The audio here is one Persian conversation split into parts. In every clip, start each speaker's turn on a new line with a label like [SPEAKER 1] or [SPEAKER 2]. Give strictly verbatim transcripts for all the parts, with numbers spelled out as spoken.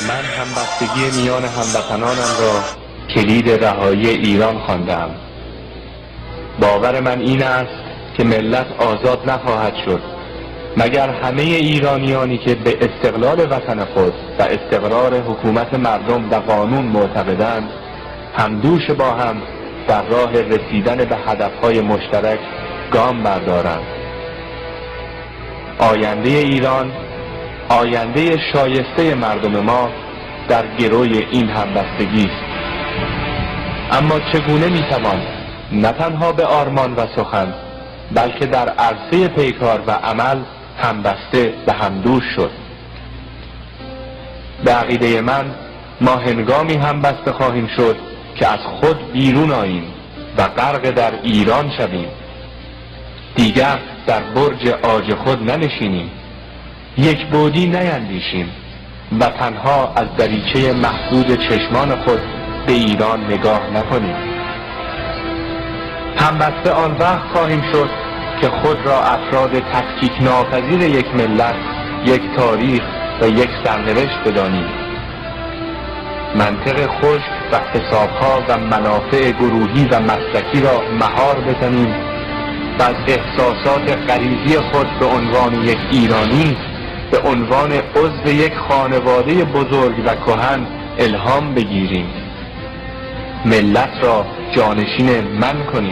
[SPEAKER 1] من همبستگی میان هموطنانم را کلید رهایی ایران خواندم. باور من این است که ملت آزاد نخواهد شد مگر همه ایرانیانی که به استقلال وطن خود و استقرار حکومت مردم و قانون معتقدند همدوش با هم در راه رسیدن به هدفهای مشترک گام بردارند. آینده ایران، آینده شایسته مردم ما در گروی این همبستگی است. اما چگونه میتوان نه تنها به آرمان و سخن بلکه در عرصه پیکار و عمل همبسته و همدوش شد؟ به عقیده من ما هنگامی همبسته خواهیم شد که از خود بیرون آییم و غرق در ایران شویم. دیگر در برج عاج خود ننشینیم، یک بودی نیندیشیم و تنها از دریچه محدود چشمان خود به ایران نگاه نکنیم. همبسته آن وقت خواهیم شد که خود را افراد تفکیک ناپذیر یک ملت، یک تاریخ و یک سرنوشت بدانیم. منطق خشک و حسابها و منافع گروهی و مسلکی را مهار بزنیم و از احساسات غریزی خود به عنوان یک ایرانی، به عنوان عضو یک خانواده بزرگ و کهن الهام بگیریم. ملت را جانشین من کنیم.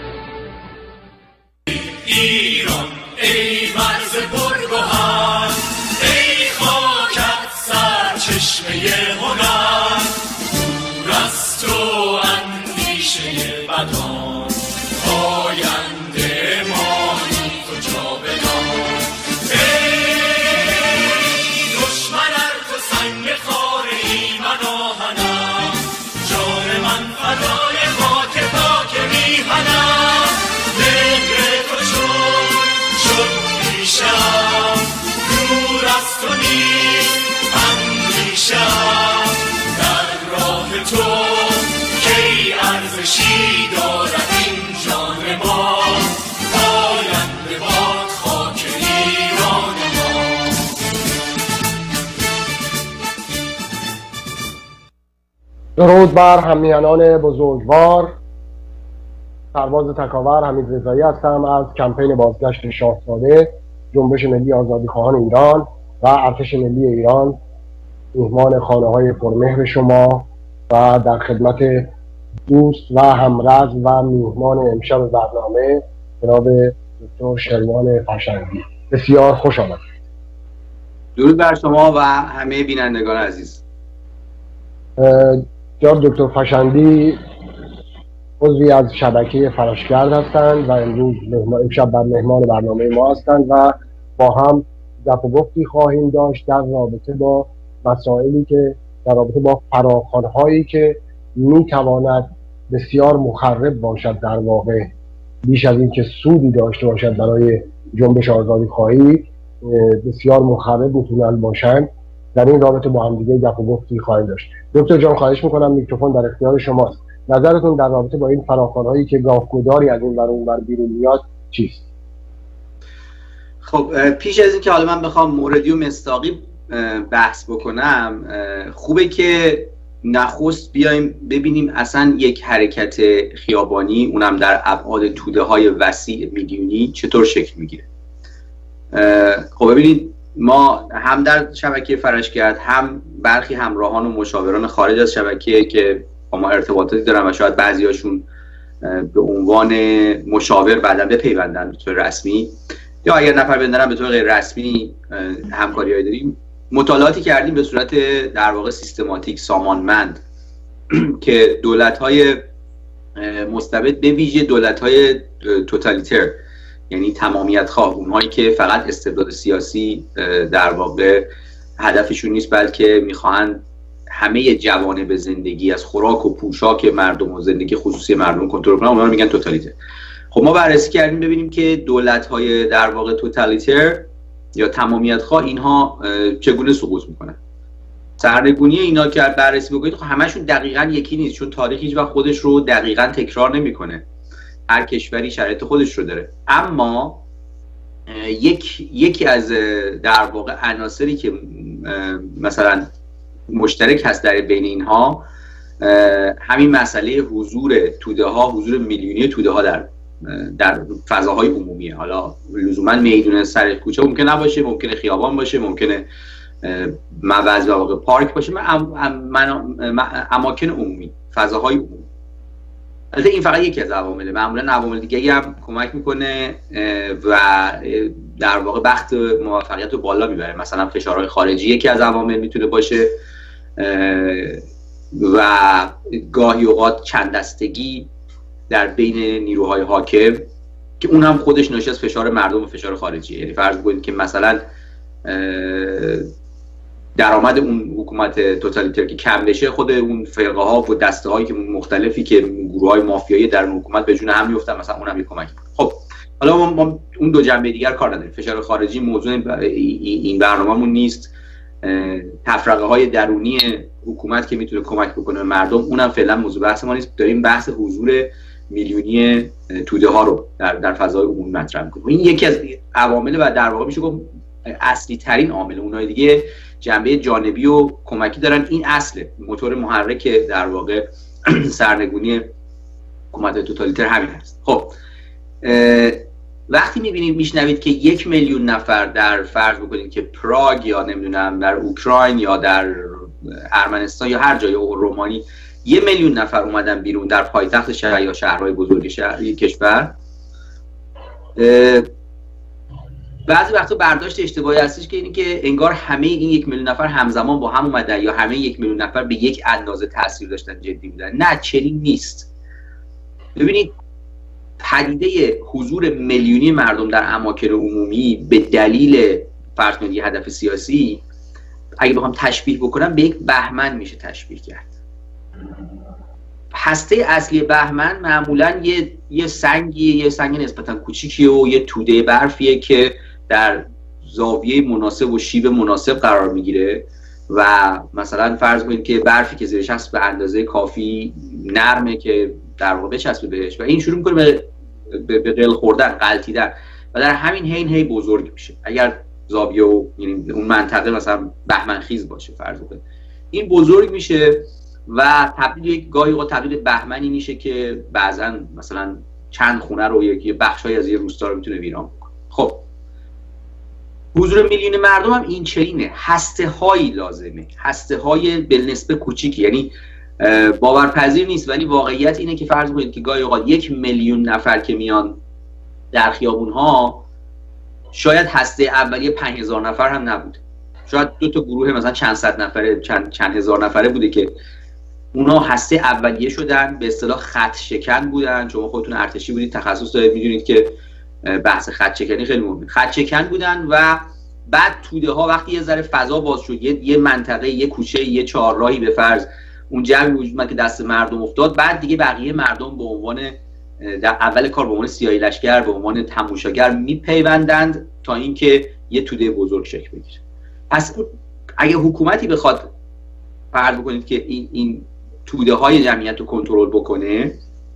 [SPEAKER 2] ایران ای مرز پرگوهر، ای خاکت سرچشمه هنر، دور از تو اندیشه بدان، آینده مانی تو جاودان. ای دشمن ار تو سنگ خاره ای من آهنم، جان من فدای خاک پاک میهنم. مهر تو چون شد پیشم، دور از تو نیست اندیشم. در راه تو کی ارزشی دارد این جان ما، آینده باد خاک ایران ما.
[SPEAKER 3] درود بر همیهنان بزرگوار. سرباز تکاور حمید رضایی هستم از کمپین بازگشت شاهزاده جنبش ملی آزادیخواهان ایران و ارتش ملی ایران، میهمان خانه های پرمهر شما و در خدمت دوست و همرز و میهمان امشب برنامه جناب دکتر شریان فشنگی. بسیار خوش آمدید.
[SPEAKER 4] درود بر شما و همه بینندگان عزیز.
[SPEAKER 3] جناب دکتر فشنگی عضوی از شبکه فراشگرد هستند و امروز امشب بر مهمان برنامه ما هستند و با هم گپ و گفتی خواهیم داشت در رابطه با مسائلی که در رابطه با فراخوان‌هایی که میتواند بسیار مخرب باشد، در واقع بیش از این که سودی داشته باشد برای جنبش آزادیخواهی بسیار مخرب میتونن باشند. در این رابطه با هم دیگه گپ و گفتی خواهیم داشت. دکتر جان خواهش میکنم میکروفون در اختیار شماست. نظرتون در رابطه با این فراخوان‌هایی که گاه‌گداری از این ور اون ور بیرون میاد چیست؟
[SPEAKER 4] خب پیش از این که حالا من بخوام موردی و مصداقی بحث بکنم، خوبه که نخست بیایم ببینیم اصلا یک حرکت خیابانی، اونم در ابعاد توده های وسیع میلیونی، چطور شکل میگیره. خب ببینید، ما هم در شبکه فراشگرد هم برخی همراهان و مشاوران خارج از شبکه که با ما ارتباطاتی دارن و شاید بعضیاشون به عنوان مشاور بعداً بپیوندن به طور رسمی، یا اگر نفر بندرن به طور غیر رسمی همکاری‌هایی داریم، مطالعاتی کردیم به صورت در واقع سیستماتیک، سامانمند که دولت‌های مستبد، به ویژه دولت‌های توتالیتر، یعنی تمامیت خواه، اونهایی که فقط استبداد سیاسی در واقع هدفشون نیست بلکه میخواهند همه جوانب زندگی از خوراک و پوشاک مردم و زندگی خصوصی مردم کنترل کنن، اونها رو میگن توتالیتر. خب ما بررسی کردیم ببینیم که دولت‌های در واقع توتالیتر یا تمامیت خواه اینها چگونه سقوط میکنن. سرنگونی اینا که بررسی بکنید خب همشون دقیقاً یکی نیست، چون تاریخ هیچ وقت خودش رو دقیقاً تکرار نمیکنه. هر کشوری شرایط خودش رو داره. اما یک یکی از در واقع عناصری که مثلا مشترک هست در بین اینها همین مسئله حضور توده ها، حضور میلیونی توده ها در در فضاهای عمومیه. حالا لزوما میدون سر کوچه ممکن نباشه، ممکنه خیابان باشه، ممکنه موز و واقع پارک باشه، من اماکن عمومی، فضاهای عمومی. البته این فقط یکی از عوامله، معمولا عوامل دیگه هم کمک میکنه و در واقع بخت موفقیت رو بالا میبره. مثلا فشارهای خارجی یکی از عوامل میتونه باشه و گاهی اوقات چند دستگی در بین نیروهای حاکم که اون هم خودش ناشی از فشار مردم و فشار خارجیه. یعنی فرض کنید که مثلا درآمد اون حکومت توتالیتر که کم بشه، خود اون فرقه ها و دسته هایی که مختلفی که گروه های مافیایی در حکومت به جون هم میافتن، مثلا اون هم یه کمک. خب حالا ما, ما اون دو جنبه دیگر کار نداریم. فشار خارجی موضوع این برنامه‌مون نیست. تفرقه های درونی حکومت که میتونه کمک بکنه به مردم، اونم فعلا موضوع بحث ما نیست. داریم بحث حضور میلیونی توده ها رو در در فضای عمومی مطرح می‌کنیم. این یکی از عوامل و در واقع میشه گفت اصلی ترین عامل. اونای دیگه جنبه جانبی و کمکی دارن. این اصله، موتور محرک در واقع سرنگونی حکومت توتالیتر همین هست. خب وقتی میبینید میشنوید که یک میلیون نفر در فرض بکنید که پراگ یا نمیدونم در اوکراین یا در ارمنستان یا هر جای رومانی یه میلیون نفر اومدن بیرون در پایتخت شهر یا شهرهای بزرگ شهری کشور، بعضی وقتا برداشت اشتباهی هستش که اینی که انگار همه این یک میلیون نفر همزمان با هم اومدن یا همه یک میلیون نفر به یک اندازه تاثیر داشتن، جدی بودن. نه، چنین نیست. ببینید پدیده حضور میلیونی مردم در اماکن عمومی به دلیل فرض کنید یه هدف سیاسی، اگه بخوام تشبیه بکنم به یک بهمن میشه تشبیه کرد. هسته اصلی بهمن معمولا یه یه سنگیه، یه سنگ نسبتا کوچیکیه و یه توده برفیه که در زاویه مناسب و شیب مناسب قرار میگیره و مثلا فرض کنید که برفی که زیرش هست به اندازه کافی نرمه که در واقع بچسبه بهش و این شروع میکنه به به, به قل خوردن، غلطیدن و در همین حین هی بزرگ میشه. اگر زاویه و یعنی اون منطقه مثلا بهمن خیز باشه فرض کنید، این بزرگ میشه و تبدیل یک گاهی اوقات تبدیل بهمنی میشه که بعضا مثلا چند خونه رو یکی بخشای از یه روستا رو میتونه ویران بکنه. خب حضور میلیون مردم هم این چنینه، هسته هایی لازمه، هسته های بالنسبه کوچیکی. یعنی باورپذیر نیست ولی واقعیت اینه که فرض کنید که گاهی اوقات یک میلیون نفر که میان در خیابون ها، شاید هسته اولیه پنج هزار نفر هم نبود، شاید دو تا گروه مثلا چند صد نفره چند چند هزار نفره بوده که اونا هسته اولیه شدن، به اصطلاح خط شکن بودن. شما خودتون ارتشی بودید، تخصص دارید، میدونید که بحث خط شکنی خیلی مهمه. خط شکن بودن و بعد توده ها وقتی یه ذره فضا باز شد، یه, یه منطقه، یه کوچه، یه چهارراهی به فرض اون جمعی وجود اومد که دست مردم افتاد، بعد دیگه بقیه مردم به عنوان در اول کار به عنوان سیاهی لشکر، به عنوان تماشاگر میپیوندند تا اینکه یه توده بزرگ شکل بگیره. پس اگه حکومتی بخواد فرض بکنید که این این توده های جمعیت رو کنترل بکنه،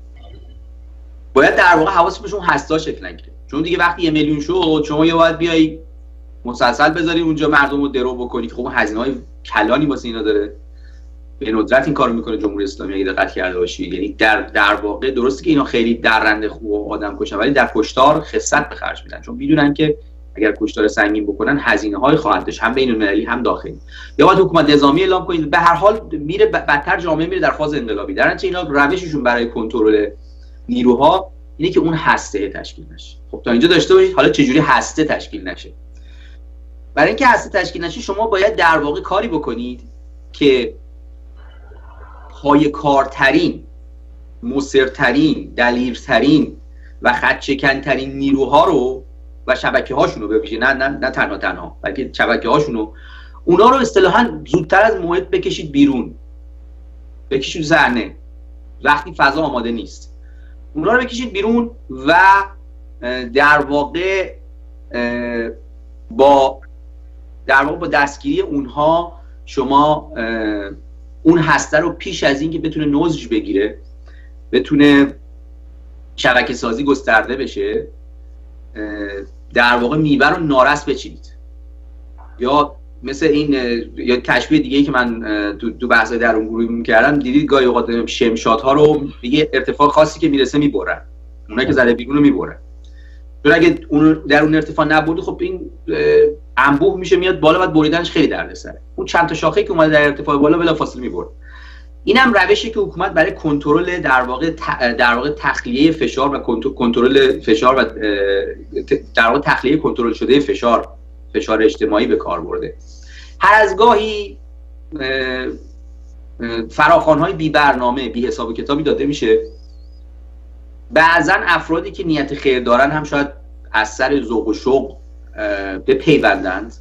[SPEAKER 4] باید در واقع حواسش بهشون هستا شکل نگیره. چون دیگه وقتی یه میلیون شد، شما یا باید بیای مسلسل بذاری اونجا مردم رو درو بکنی که خب هزینه های کلانی واسه اینا داره. به ندرت این کارو میکنه جمهوری اسلامی اگه دقت کرده باشید. یعنی در در واقع درسته که اینا خیلی درنده خوب و آدم کشن، ولی در کشتار خست به خرج میدن، چون میدونن که اگر کشتار سنگین بکنن هزینه های خواهد داشت، هم بین المللی هم داخلی. یا باید حکومت نظامی اعلام کنید. به هر حال میره بدتر جامعه میره در فاز انقلابی. در نتیجه اینا روششون برای کنترل نیروها اینه که اون هسته تشکیل نشه. خب تا اینجا داشته باشید. حالا چه جوری هسته تشکیل نشه؟ برای اینکه هسته تشکیل نشه شما باید در واقع کاری بکنید که پایه‌کارترین، مؤثرترین، دلیرترین و خط‌شکن‌ترین نیروها رو و شبکه‌هاشون رو ببینید، نه نه نه تنها تنها بلکه شبکه‌هاشون رو، اونا رو اصطلاحاً زودتر از موعد بکشید بیرون، بکشید صحنه وقتی فضا آماده نیست. اونا رو بکشید بیرون و در واقع با در واقع با دستگیری اونها شما اون هسته رو پیش از این که بتونه نضج بگیره، بتونه شبکه سازی گسترده بشه، در واقع میوه رو نارس بچینید. یا مثل این یا تشبیه دیگه ای که من تو تو بحث در اون گروه می‌کردم، دیدید گاهی اوقات شمشادها رو دیگه ارتفاع خاصی که میرسه میبرن، اونایی که زده بیرون رو میبرن، چون اگه اون در اون ارتفاع نبودی خب این انبوه میشه میاد بالا، بعد بریدنش خیلی دردسره. اون چند تا شاخه‌ای که اومده در ارتفاع بالا بلافاصله میبره. اینم روشی که حکومت برای کنترل در واقع در واقع تخلیه فشار و کنترل فشار و در واقع تخلیه کنترل شده فشار فشار اجتماعی به کار برده. هر از گاهی فراخوان‌های بی برنامه بی حساب و کتابی داده میشه. بعضا افرادی که نیت خیر دارن هم شاید از سر ذوق و شوق بپیوندند،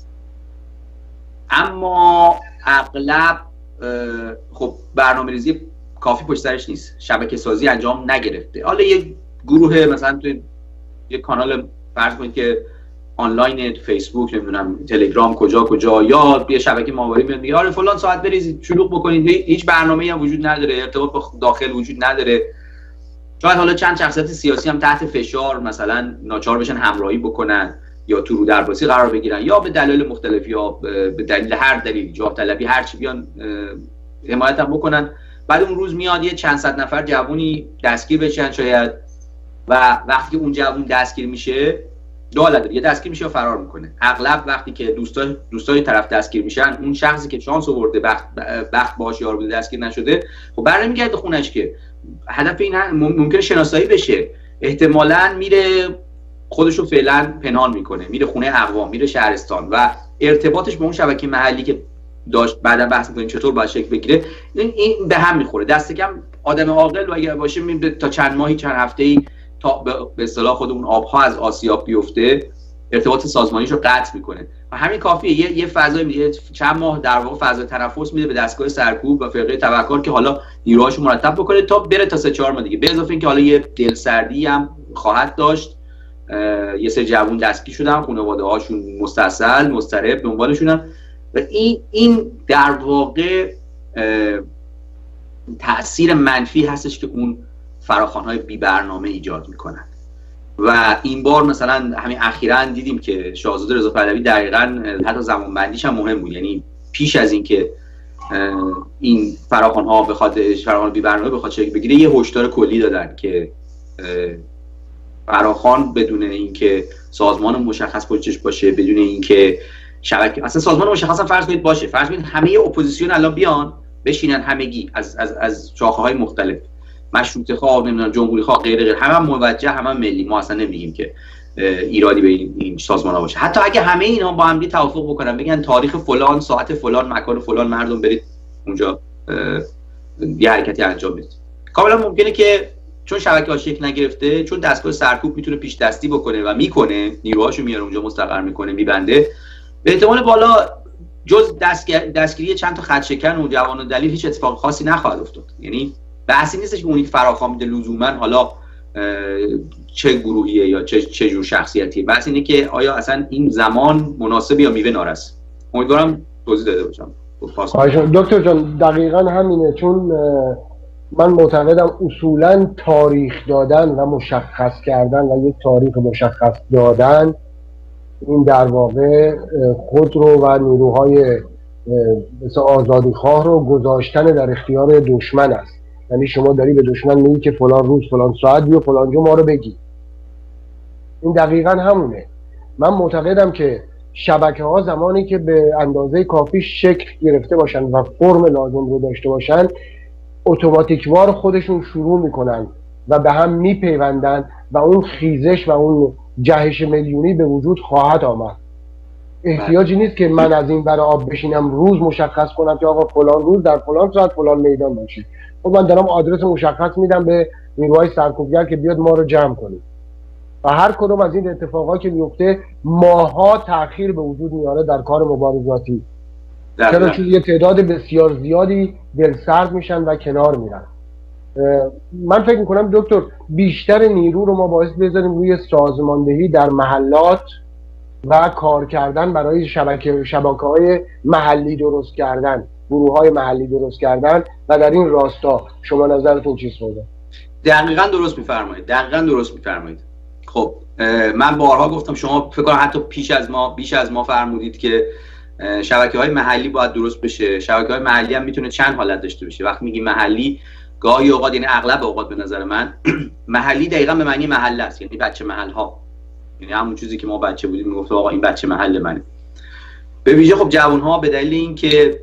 [SPEAKER 4] اما اغلب خب برنامه‌ریزی کافی پشت سرش نیست، شبکه سازی انجام نگرفته. حالا یک گروه مثلا تو یک کانال فرض کنید که آنلاین فیسبوک، نمیدونم تلگرام، کجا کجا، یا یه شبکه ماهواره میاد میگه آره فلان ساعت بریزید، شلوغ بکنید، هیچ برنامه‌ای هم وجود نداره، ارتباط با داخل وجود نداره. شاید حالا چند شخصیت سیاسی هم تحت فشار مثلا ناچار بشن همراهی بکنن یا تو رو درباسی قرار بگیرن، یا به دلایل مختلف یا به دلیل هر دلیل، جاه طلبی، هر چی بیان حمایت هم بکنن. بعد اون روز میاد یه چند صد نفر جوونی دستگیر بشن شاید، و وقتی که اون جوون دستگیر میشه دو داره، یه دستگیر میشه و فرار میکنه. اغلب وقتی که دوستای دوستای طرف دستگیر میشن، اون شخصی که شانس آورده بخت بخت باهاش یار بوده دستگیر نشده، خب برنمیگرده خونش، که هدف این ممکنه شناسایی بشه، احتمالاً میره خودشو فعلا پنهان میکنه، میره خونه اقوام، میره شهرستان و ارتباطش با اون شبکه محلی که داشت بعدا بحث می‌کنیم چطور باید شکل بگیره، این این به هم میخوره. دست کم آدم عاقل و اگر باشه میره تا چند ماهی چند هفته‌ای تا به اصطلاح خودمون آبها از آسیاب بیفته، ارتباط سازمانیشو قطع میکنه و همین کافیه. یه یه فضای میده، چند ماه در واقع فضای تنفس میده به دستگاه سرکوب و فرقه تبهکار که حالا نیروهاشو مرتب بکنه تا بره تا سه چهار ماه دیگه. به اضافه اینکه حالا یه دلسردی هم خواهد داشت، یه سری جوون دستگیر شدن، خانواده هاشون مستصل مضطرب دنبالشونن و این این در واقع تأثیر منفی هستش که اون فراخوان‌های بی برنامه ایجاد میکنن. و این بار مثلا همین اخیراً دیدیم که شاهزاده رضا پهلوی دقیقاً حتی زمانبندیش هم مهم بود، یعنی پیش از اینکه این فراخوان‌ها بخواد فراخوان بی برنامه بخواد شکل بگیره یه هشدار کلی دادن که فراخوان بدون اینکه سازمان مشخص پشتش باشه، بدون اینکه شبکه اصلا سازمان مشخصا فرض کنید باشه، فرض کنید همه اپوزیسیون الان بیان بشینن همگی از از از شاخه‌های مختلف، مشروطه خواه، نمیدونم جمهوری خواه، غیر غیر، همه هم موجه، همه هم ملی، ما اصلا نمیگیم که ایرادی به این سازمان‌ها باشه. حتی اگه همه اینا با هم توافق بکنن بگن تاریخ فلان، ساعت فلان، مکان فلان مردم برید اونجا یه حرکتی انجام بدید، کاملا ممکنه که چون شبکه‌ها شکل نگرفته، چون دستگاه سرکوب میتونه پیش دستی بکنه و میکنه، نیروهاشو میاره اونجا مستقر میکنه، میبنده، به احتمال بالا جز دستگیری چند تا خدشکن و جوان و دلیل هیچ اتفاق خاصی نخواهد افتاد. یعنی بحثی نیستش که اونی فراخوان میده لزوما حالا چه گروهیه یا چه چه جور شخصیتیه، بحث اینه که آیا اصلا این زمان مناسب یا میوه نارس. امیدوارم توضیح داده باشم.
[SPEAKER 3] دکتر جان دقیقاً همینه، چون من معتقدم اصولاً تاریخ دادن و مشخص کردن و یک تاریخ مشخص دادن این در واقع خود رو و نیروهای مثل آزادی خواه رو گذاشتن در اختیار دشمن است. یعنی شما داری به دشمن میگی که فلان روز فلان ساعت بیا فلان جا ما رو بگی. این دقیقاً همونه. من معتقدم که شبکه ها زمانی که به اندازه کافی شکل گرفته باشن و فرم لازم رو داشته باشن، اتوماتیکوار خودشون شروع میکنن و به هم میپیوندن و اون خیزش و اون جهش میلیونی به وجود خواهد آمد. احتیاجی نیست که من از این برای آب بشینم روز مشخص کنم که آقا فلان روز در فلان ساعت فلان میدان باشه. خب من دارم آدرس مشخص میدم به نیروهای سرکوبگر که بیاد ما رو جمع کنید و هر کدوم از این اتفاقات که میفته ماها تأخیر به وجود میاره در کار مبارزاتی. چرا؟ چون یه تعداد بسیار زیادی دلسرد میشن و کنار میرن. من فکر میکنم دکتر بیشتر نیرو رو ما باعث بذاریم روی سازماندهی در محلات و کار کردن برای شبکه شبکه‌های محلی درست کردن، گروه‌های محلی درست کردن و در این راستا شما نظرتون چیست بوده؟
[SPEAKER 4] دقیقاً درست می‌فرمایید. دقیقاً درست می‌فرمایید. خب من بارها گفتم، شما فکر کنم حتی پیش از ما بیش از ما فرمودید که شبکه‌های محلی باید درست بشه. شبکه‌های محلی هم میتونه چند حالت داشته باشه. وقتی میگیم محلی، گاهی اوقات، یعنی اغلب اوقات به نظر من محلی دقیقاً به معنی محله است، یعنی بچه محل ها، یعنی همون چیزی که ما بچه بودیم میگفت آقا این بچه محل منه. به ویژه خب جوان‌ها به دلیل اینکه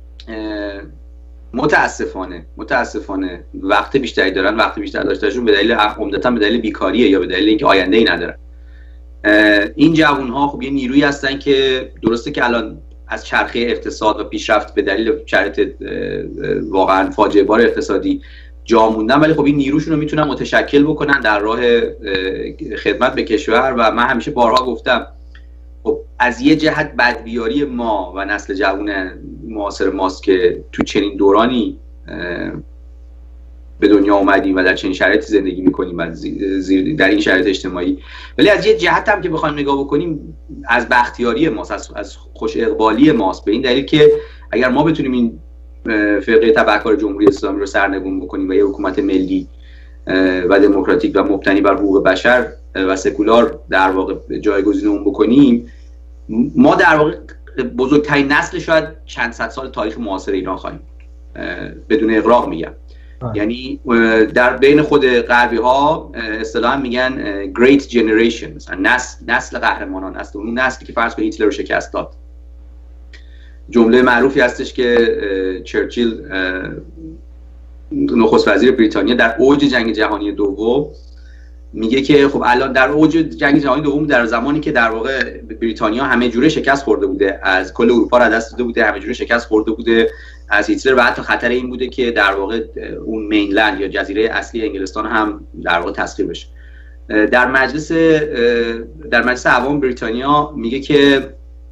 [SPEAKER 4] متاسفانه متاسفانه وقت بیشتری دارن، وقت بیشتر داشتهشون به دلیل عمدتاً به دلیل بیکاریه یا به دلیل اینکه آینده‌ای ندارن. این جوان‌ها خب یه نیرویی هستن که درسته که الان از چرخه اقتصاد و پیشرفت به دلیل شرایط واقعا فاجعه بار اقتصادی جا موندن، ولی خب این نیروشون رو میتونن متشکل بکنن در راه خدمت به کشور. و من همیشه بارها گفتم خب از یه جهت بدبیاری ما و نسل جوان معاصر ماست که تو چنین دورانی به دنیا اومدیم و در چنین شرایطی زندگی میکنیم و زیر در این شرایط اجتماعی، ولی از یه جهت هم که بخوایم نگاه بکنیم از بختیاری ماست، از, از خوش اقبالی ماست، به این دلیل که اگر ما بتونیم این فرقه تبعکار جمهوری اسلامی رو سرنگون بکنیم و یه حکومت ملی و دموکراتیک و مبتنی بر حقوق بشر و سکولار در واقع جایگزین اون بکنیم، ما در واقع بزرگترین نسل شاید چند صد سال تاریخ معاصر ایران خواهیم، بدون اغراق میگم. یعنی در بین خود غربی ها اصطلاحاً میگن great generation، مثلا نسل نسل قهرمانان، نسل اون نسلی که فرض کنید هیتلر رو شکست داد. جمله معروفی هستش که چرچیل نخست وزیر بریتانیا در اوج جنگ جهانی دوم میگه که خب الان در اوج جنگ جهانی دوم، در زمانی که در واقع بریتانیا همه جوره شکست خورده بوده، از کل اروپا را دست داده بوده، همه جوره شکست خورده بوده از هیتلر و حتی خطر این بوده که در واقع اون مینلند یا جزیره اصلی انگلستان هم در واقع تسخیر بشه. در مجلس در مجلس عوام بریتانیا میگه که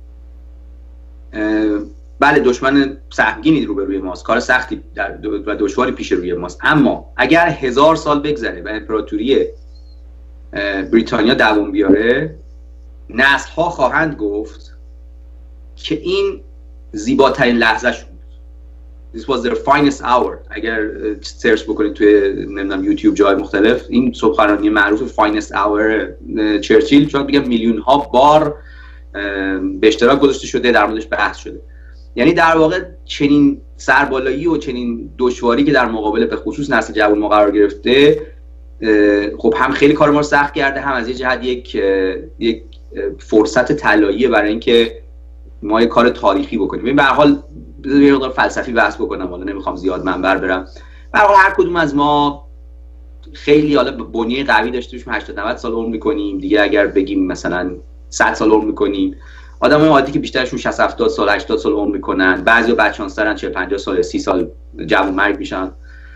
[SPEAKER 4] بله دشمن سهمگینی روبروی ماست، کار سختی و دشواری پیش روی ماست، اما اگر هزار سال بگذره و امپراتوری بریتانیا دوام بیاره، نسل ها خواهند گفت که این زیباترین لحظه شد. This was their finest hour. اگر سرچ بکنید توی نمیدونم یوتیوب جای مختلف، این سخنرانی معروف finest hour چرچیل شاید بگم میلیون ها بار به اشتراک گذاشته شده، در موردش بحث شده. یعنی در واقع چنین سربالایی و چنین دشواری که در مقابل به خصوص نسل جوان ما قرار گرفته، خب هم خیلی کار ما رو سخت کرده، هم از یه جهت یک یک فرصت طلاییه برای اینکه ما یک کار تاریخی بکنیم. ببین به هر حال یه مقدار فلسفی بحث بکنم، حالا نمیخوام زیاد منبر برم. به هر حال هر کدوم از ما خیلی حالا بنیه قوی داشته باشیم، هشتاد نود سال عمر میکنیم دیگه، اگر بگیم مثلا صد سال عمر میکنیم. آدمای عادی که بیشترشون شصت هفتاد سال هشتاد سال عمر میکنن، بعضیا بچه‌انسرن چهل پنجاه سال سی سال جوان مرگ میشن.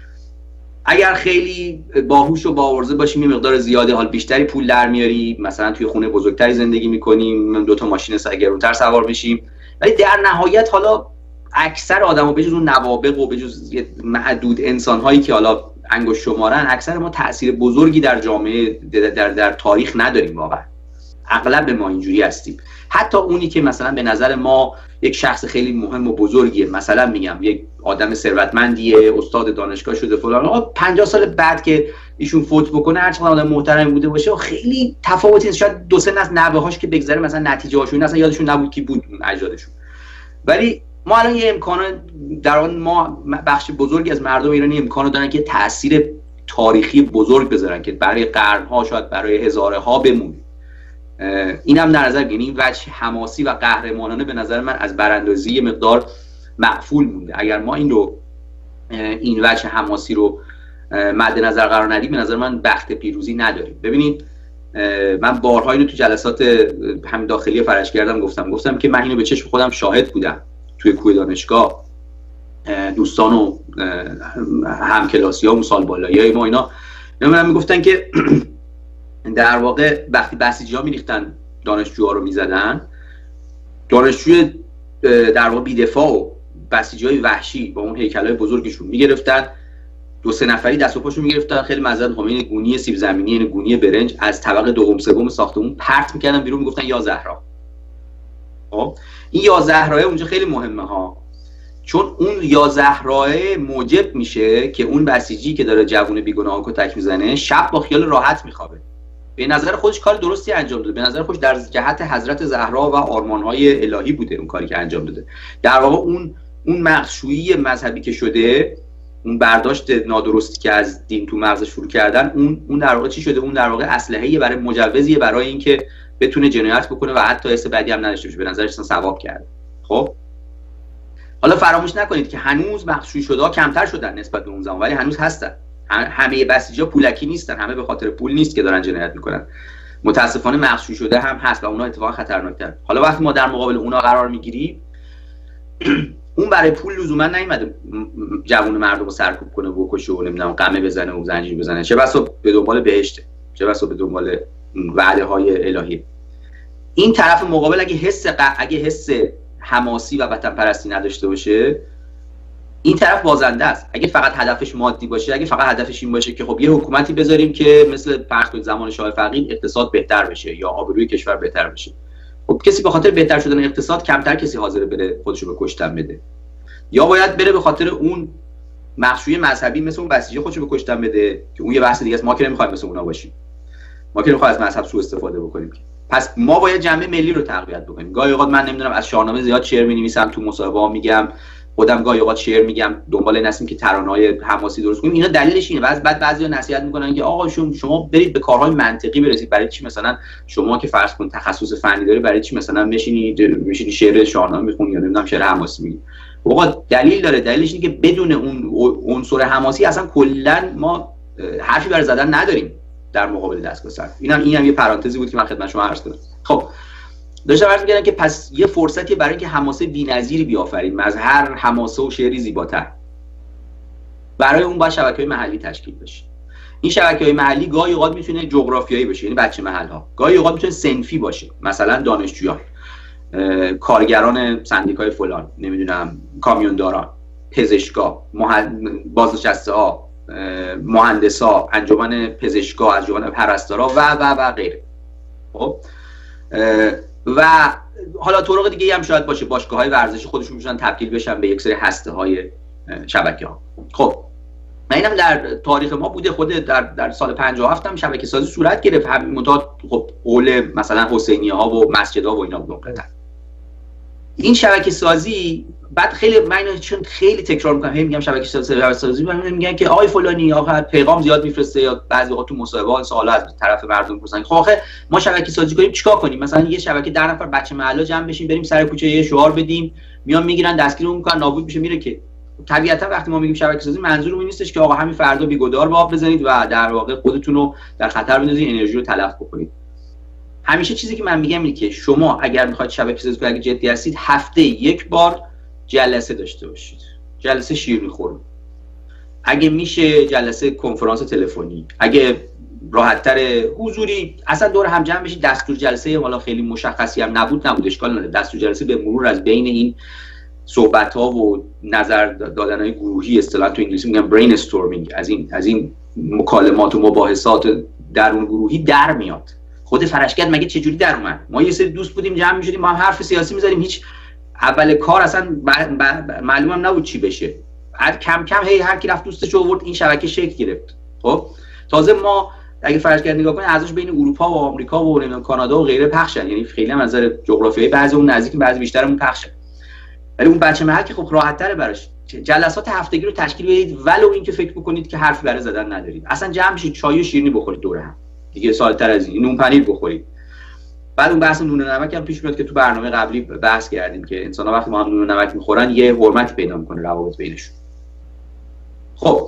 [SPEAKER 4] اگر خیلی باهوش و باورزه باشیم، یه مقدار زیاده حال بیشتری پول در میاریم، مثلا توی خونه بزرگتری زندگی میکنیم، دو تا ماشین گرونتر سوار میشیم، ولی در نهایت حالا اکثر آدما بجز اون نوابغ و بجز معدود انسان‌هایی که حالا انگشت شمارن، اکثر ما تأثیر بزرگی در جامعه در در, در تاریخ نداریم. واقعا اغلب ما اینجوری هستیم. حتی اونی که مثلا به نظر ما یک شخص خیلی مهم و بزرگیه، مثلا میگم یک آدم ثروتمندیه، استاد دانشگاه شده فلان، پنجاه سال بعد که ایشون فوت بکنه، هر چقدر آدم محترمی بوده باشه، خیلی تفاوتی نیست. شاید دو سه نسل نوه‌هاش که بگذره مثلا نتیجه هاشون اصلا یادشون نبود کی بود اجدادشون. ولی ما الان یه امکان در اون ما بخش بزرگی از مردم ایرانی امکانو دارن که تأثیر تاریخی بزرگ بذارن که برای قرن‌ها شاید برای هزاره ها بمونه. اینم در نظر بگیریم. این وجه حماسی و قهرمانانه به نظر من از براندازی یه مقدار معفول مونده. اگر ما این رو این وجه حماسی رو مد نظر قرار ندیم، به نظر من بخت پیروزی نداریم. ببینید من بارها اینو تو جلسات همین داخلی فرش کردم گفتم گفتم که من اینو به چشم خودم شاهد بودم توی کوه دانشگاه. دوستان و همکلاسی‌ها و سال بالایی‌های ما اینا من میگفتن که در واقع وقتی بسیجی‌ها میریختن دانشجوها رو میزدن، دانشجوی در واقع بی‌دفاع و بسیجی‌های وحشی با اون هیکل‌های بزرگشون میگرفتن، دو سه نفری دست و پاشون میگرفتن، خیلی معذرت میخوام، این گونی سیب زمینی، این گونی برنج از طبقه دوم سوم ساختمون پرت میکردن بیرون، میگفتن یا زهرا. خب این یا زهرا اونجا خیلی مهمه ها، چون اون یا زهرا موجب میشه که اون بسیجی که داره جوون بیگناه کتک میزنه شب با خیال راحت میخوابه. به نظر خودش کار درستی انجام داده، به نظر خودش در جهت حضرت زهرا و آرمان‌های الهی بوده اون کاری که انجام داده. در واقع اون اون مغشویی مذهبی که شده، اون برداشت نادرستی که از دین تو مغزش شروع کردن، اون اون در واقع چی شده؟ اون در واقع اسلحه‌ای برای مجوزیه برای اینکه بتونه جنایت بکنه و حتی حس بدی هم نداشته باشه، به نظرش اصلا ثواب کرده. خب حالا فراموش نکنید که هنوز مغشوی شده‌ها کمتر شدن نسبت به اون زمان، ولی هنوز هستن. همه بسیجا پولکی نیستن، همه به خاطر پول نیست که دارن جنایت میکنن. متاسفانه مغشوی شده هم هست و اونها اتفاقا خطرناک‌تر. حالا وقتی ما در مقابل اونها قرار میگیریم، اون برای پول لزوما نیومده جوون مردم رو سرکوب کنه و بکشه و نمیدونم قمه بزنه و زنجیر بزنه، چه بسا به دنبال بهشته، چه بسا به دنبال وعده های الهی. این طرف مقابل اگه حس ق... اگه حس حماسی و وطن پرستی نداشته باشه، این طرف بازنده است. اگه فقط هدفش مادی باشه، اگه فقط هدفش این باشه که خب یه حکومتی بذاریم که مثل فرض کنید زمان شاه فقید اقتصاد بهتر بشه یا آبروی کشور بهتر بشه، خب کسی به خاطر بهتر شدن اقتصاد کمتر کسی حاضر بره خودشو به کشتن بده، یا باید بره به خاطر اون مغشوی مذهبی مثل اون بسیجی خودشو به کشتن بده که اون یه بحث دیگه است. ما که نمیخوایم مثل اونا باشیم، ما که نمیخوایم از مذهب سوء استفاده بکنیم. پس ما باید جنبه ملی رو تقویت بکنیم. گاهی اوقات من نمیدونم از شاهنامه زیاد شعر می‌نویسم، تو مصاحبه‌ها میگم، خودم گاهی اوقات شعر میگم، دنبال این هستیم که ترانه‌های حماسی درست کنیم. اینا دلیلش اینه. بعد بعد بعضی‌ها نصیحت میکنن که آقا شما برید به کارهای منطقی برسید. برای چی مثلا شما که فرض کن تخصص فنی داری، برای چی مثلا میشینید میشینید شعر شاهنامه میخونی یا نمیدونم شعر حماسی میگی؟ آقا دلیل داره. دلیلش اینه که بدون اون عنصر حماسی اصلا کلا ما حرفی برای زدن نداریم در مقابل دستگاه سرکوب. اینم اینم یه پرانتزی بود که من خدمت شما عرض کردم. خب داشتم عرض می‌کردم که پس یه فرصتی برای اینکه حماسه بی‌نظیری بیافریم، از هر حماسه و شعری زیباتر، برای اون باید شبکه‌های محلی تشکیل بشه. این شبکه‌های محلی گاهی اوقات میتونه جغرافیایی باشه، یعنی بچه محل‌ها، گاهی اوقات میتونه صنفی باشه، مثلا دانشجویان، کارگران سندیکای فلان، نمیدونم کامیونداران، پزشکا، بازنشسته‌ها، مهندسا، انجمن پزشکا، انجمن پرستارا و و و غیره. خب و حالا طرق دیگه هم شاید باشه، باشگاه‌های ورزشی خودشون میشن تبدیل بشن به یک سری هسته‌های شبکه‌ها. خب من اینم در تاریخ ما بوده، خود در در سال پنجاه و هفت هم شبکه سازی صورت گرفت، همین مدت خب قول مثلا حسینی‌ها و مسجدها و اینا بود قطعا. این شبکه سازی بعد خیلی من چون خیلی تکرار میکنم، هی میگم شبکه سازی شبکه سازی من میگن که آقای فلانی آقا پیغام زیاد میفرسته، یا بعضی وقت تو مصاحبه‌ها سوالا از طرف مردم میپرسن خب آخه ما شبکه سازی کنیم چیکار کنیم؟ مثلا یه شبکه ده نفر بچه محله جمع بشیم بریم سر کوچه یه شعار بدیم، میان میگیرن دستگیرمون میکنن نابود میشه میره. که طبیعتا وقتی ما میگیم شبکه سازی منظورمون نیستش که آقا همین فردا بیگدار به آب بزنید و در واقع خودتون رو در خطر بندازید، انرژی رو تلف بکنید. همیشه چیزی که من میگم اینه که شما اگر میخواید شبکه سازی کنید، اگه جدی هستید، هفته یک بار جلسه داشته باشید، جلسه شیرینی خورد، اگه میشه جلسه کنفرانس تلفنی، اگه راحت‌تر حضوری اصلا دور هم جمع بشید. دستور جلسه حالا خیلی مشخصی هم نبود نبود اشکال نداره، دستور جلسه به مرور از بین این صحبت‌ها و نظر دادن‌های گروهی، اصطلاحاً تو انگلیسی میگن برین استورمینگ، از این از این مکالمات و مباحثات درون گروهی در میاد. خود فرشگرد مگه چه جوری در اومد؟ ما یه سری دوست بودیم جمع می‌شدیم، ما هم حرف سیاسی می‌زدیم، هیچ اول کار اصلا معلوم هم نبود چی بشه. کم کم هی هر کی رفت دوستش آورد، این شبکه شکل گرفت. خب تازه ما اگه فرض کنید نگاه کنید ازش بین اروپا و آمریکا و نمیدونم کانادا و غیره پخشن، یعنی خیلی هم از نظر جغرافیایی بعضی اون نزدیک بعضی بیشترمون پخشن، ولی اون بچه محل که خب راحت تره براش. جلسات هفتگی رو تشکیل بدید، ولو اینکه فکر بکنید که حرفی برای زدن ندارید، اصلا جمع بشید چای و شیرینی بخورید دور هم، دیگه سال‌تر از این نون پنیر بخورید. بعد اون بحث نون و نمک هم پیش میاد که تو برنامه قبلی بحث کردیم که انسان‌ها وقتی ما هم نون و نمک میخورن یه حرمتی پیدا میکنه روابط بینشون. خب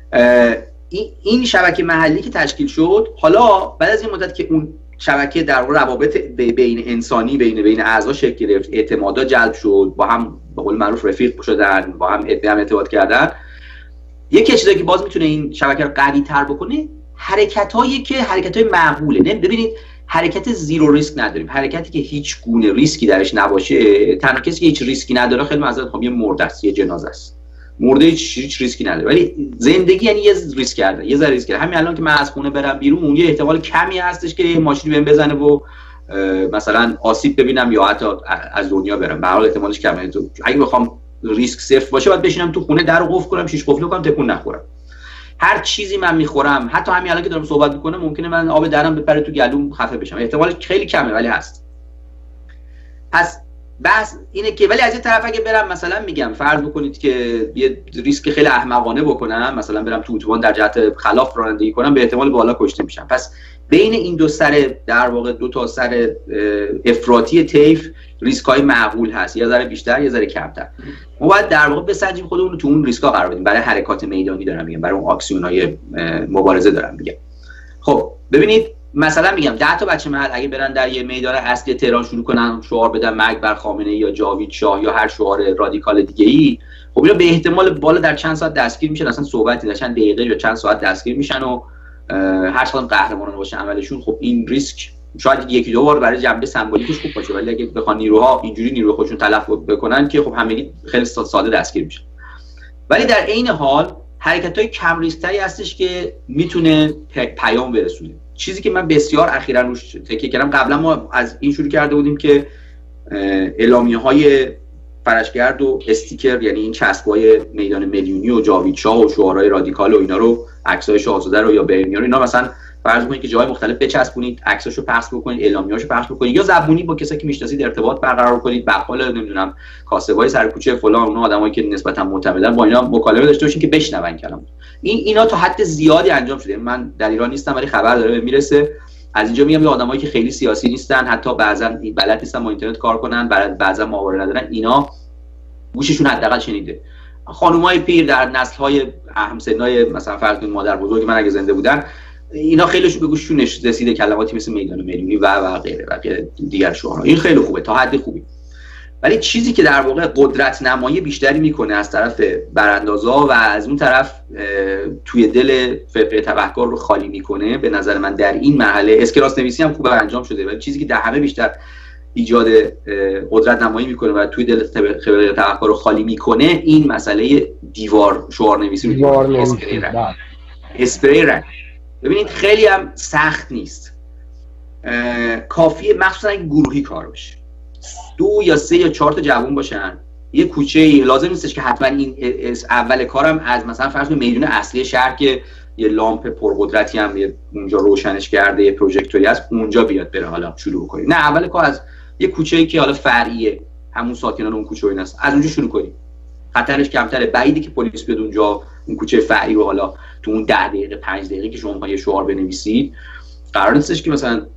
[SPEAKER 4] این شبکه محلی که تشکیل شد، حالا بعد از این مدت که اون شبکه در واقع روابط بین انسانی بین بین اعضا شکل گرفت، اعتمادا جلب شد، با هم به قول معروف رفیق شدن، با هم ادعا ارتباط کردن، یکی چیزی که باز میتونه این شبکه رو قوی تر بکنه، حرکتایی که حرکتای معقوله. نه ببینید حرکت زیرو ریسک نداریم، حرکتی که هیچ گونه ریسکی درش نباشه. تنها کسی که هیچ ریسکی نداره خیلی معذرت میخوام یه مرده است، یه جنازه است. مرده هیچ هیچ ریسکی نداره، ولی زندگی یعنی یه ریسک کرده، یه ذره ریسک کرده. همین الان که من از خونه برم بیرون، اون یه احتمال کمی هستش که یه ماشینی بهم بزنه و مثلا آسیب ببینم یا حتی از دنیا برم. به هر حال احتمالش کمه. اگه بخوام ریسک صفر باشه، باید بشینم تو خونه، در رو قفل کنم، شیش قفل کنم، تکون نخورم. هر چیزی من میخورم، حتی همین الان که دارم صحبت میکنم ممکنه من آب درم بپره تو گلوم خفه بشم، احتمال خیلی کمه ولی هست. پس بس اینه که ولی از یه طرف اگه برم مثلا میگم فرض بکنید که یه ریسک خیلی احمقانه بکنم، مثلا برم تو اتوبان در جهت خلاف رانندگی کنم، به احتمال بالا کشته میشم. پس بین این دو سر در واقع دو تا سر افراطی طیف ریسک های معقول هست، یه ذره بیشتر یه ذره کمتر. ما باید در واقع بسنجیم خودمون رو تو اون ریسک ها قرار بدیم. برای حرکات میدانی دارم میگم، برای اون آکسیون های مبارزه دارم میگم. خب ببینید مثلا میگم ده تا بچه محل اگه برن در یه میدان اصلی تهران شروع کنن شعار بدن مرگ بر خامنه‌ای یا جاوید شاه یا هر شعار رادیکال دیگه ای، خب اینا به احتمال بالا در چند ساعت دستگیر میشن، اصلا صحبتی در چند دقیقه یا چند ساعت دستگیر میشن و هر چقدر قهرمانانه باشه عملشون. خب این ریسک شاید یکی دو بار برای جنبه سمبولیکش خوب باشه، ولی اگه بخوان نیروها اینجوری نیروی خودشون تلف بکنن که خب همگی خیلی ساده دستگیر میشن. ولی در عین حال حرکت‌های کم ریسک‌تری هستش که میتونه پیام برسونه. چیزی که من بسیار اخیراً روش تکیه کردم، قبلا ما از این شروع کرده بودیم که اعلامیه‌های فرشگرد و استیکر، یعنی این چسب‌های میدان میلیونی و جاوید شاه و شعارهای رادیکال و اینا رو، عکسای شاهزاده رو یا برنیا رو، اینا مثلا فرض کنید که جای مختلف بچسبونید، عکساشو پخش بکنید، اعلامیه‌اشو پخش بکنید، یا زبونی با کسایی که میشناسید ارتباط برقرار کنید، بقال نمیدونم کاسبای سر کوچه فلان، اون آدمایی که نسبتا معتمدن با اینا مکالمه داشته باشین که بشنون کلام. این اینا تا حد زیادی انجام شده. من در ایران نیستم ولی خبر داره میرسه. از اینجا میگم یه آدمایی که خیلی سیاسی نیستن، حتی بعضا بلد نیستن با اینترنت کار کنن، بعضا ماهواره ندارن، اینا گوششون حداقل شنیده. خانومای پیر در نسل‌های همسنای مثلا فرض کنید مادر بزرگ من اگه زنده بودن، اینا خیلیش به گوششون رسیده کلماتی مثل میدان میلیونی و و غیره و غیره دیگر شعارها. این خیلی خوبه تا حد خوبی. ولی چیزی که در واقع قدرت نمایی بیشتری میکنه از طرف براندازا و از اون طرف توی دل فرقه تبهکار رو خالی میکنه، به نظر من در این مرحله اسکراس نویسی هم خوب انجام شده، ولی چیزی که در همه بیشتر ایجاد قدرت نمایی میکنه و توی دل فرقه تبهکار رو خالی میکنه، این مسئله دیوار شعار نویسی رو اسپری رنگ. اسپری رنگ ببینید خیلی هم سخت نیست، کافیه مخصوصا اگه گروهی کار بشه، دو یا سه یا چهار تا جوون باشن، یه کوچه، لازم نیستش که حتما این اول کارم از مثلا فرض کنید میدون اصلی شهر که یه لامپ پرقدرتی هم اونجا روشنش کرده، یه پروژکتوری هست اونجا بیاد بره حالا شروع کنید. نه، اول کار از یه کوچه‌ای که حالا فرعیه، همون ساکنان اون کوچه این است، از اونجا شروع کنید. خطرش کمتره، بعیده که پلیس بیاد اونجا اون کوچه فرعی رو حالا تو اون ده دقیقه پنج دقیقه که شما یه شعار بنویسید، قرار نیستش که مثلا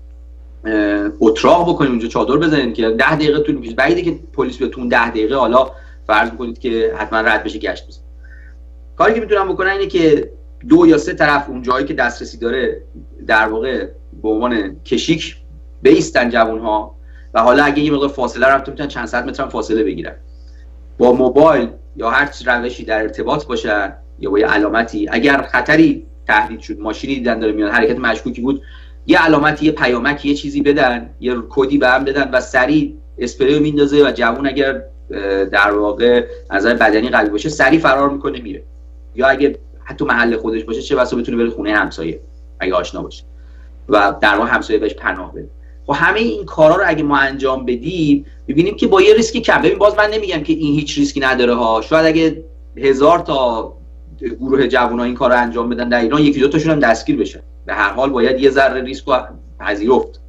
[SPEAKER 4] اتراق بکنید اونجا چادر بزنید که ده دقیقه طول میکشه. بعیده که پلیس بیاد تو اون ده دقیقه حالا فرض کنید که حتما رد بشه گشت بزنه. کاری که میتونم بکنم اینه که دو یا سه طرف اون جایی که دسترسی داره در واقع به عنوان کشیک بیستن جوان‌ها و حالا اگه یه مقدار فاصله رو هم میتونن چند صد متر هم فاصله بگیرن، با موبایل یا هر روشی در ارتباط باشن یا با یه علامتی، اگر خطری تهدید شد، ماشینی دیدن داره میاد، حرکت مشکوکی بود، یه علامتی، یه پیامکی، یه چیزی بدن، یه کدی به هم بدن و سریع اسپری رو میندازه و جوون اگر در واقع نظر بدنی قوی باشه سریع فرار میکنه میره، یا اگه حتی محل خودش باشه چه بسا بتونه بره خونه همسایه اگه آشنا باشه و در واقع همسایه بهش پناه بده. خب همه این کارا رو اگه ما انجام بدیم می‌بینیم که با یه ریسکی کم. ببین باز من نمیگم که این هیچ ریسکی نداره ها، شاید اگه هزار تا گروه جوونا این کارو انجام بدن در ایران یکی دو تاشون هم دستگیر بشن. به هر حال باید یه ذره ریسک رو پذیرفت،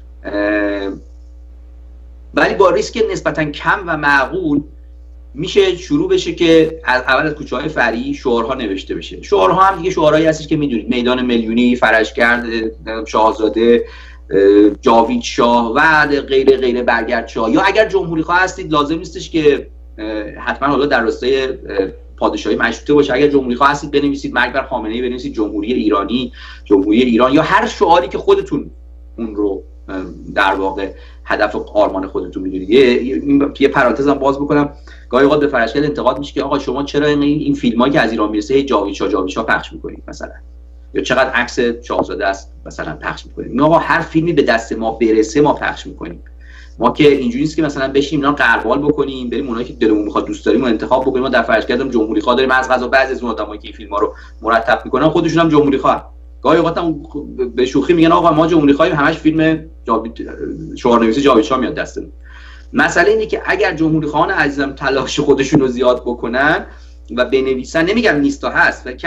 [SPEAKER 4] ولی با ریسک نسبتا کم و معقول میشه شروع بشه که از اول از کوچه‌های فرعی شعارها نوشته بشه. شعارها هم دیگه شعارهایی هستش که میدونید، میدان میلیونی، فرشگرد شاهزاده، جاوید شاه و غیره غیره، برگرد شاه. یا اگر جمهوری خواه هستید لازم نیستش که حتما حالا در راستای پادشاهی مشروطه باشه، اگر جمهوری خواه هستید بنویسید مرگ بر خامنه‌ای، بنویسید جمهوری ایرانی، جمهوری ایران، یا هر شعاری که خودتون اون رو در واقع هدف و آرمان خودتون میدونید. یه یه پرانتزم باز بکنم، گاهی اوقات به فرشگرد انتقاد میشه که آقا شما چرا این این فیلمایی که از ایران میرسه هی جاوید شاه جاوید شاه پخش میکنید مثلا، یا چقدر عکس شاهزاده است مثلا پخش میکنید. نه آقا، هر فیلمی به دست ما برسه ما پخش میکنیم. ما که اینجوری نیست که مثلا بشیم اینا قربال بکنیم بریم اونایی که دلمون میخواد دوست داریم و انتخاب بکنیم. ما در فرشگردم جمهوری خواه داریم، از قضا بعضی از اون آدمایی که این فیلم‌ها رو مرتب میکنن خودشون هم جمهوری خواه. گاهی اوقات هم به شوخی میگن آقا ما جمهوری خواهیم، همش فیلم جاوید شعارنویسی جاوید شاه میاد دستمون. مسئله اینه که اگر جمهوری خواهان عزیزم تلاش خودشون رو زیاد بکنن و بنویسن، نمیگم نیستا هست و کمه،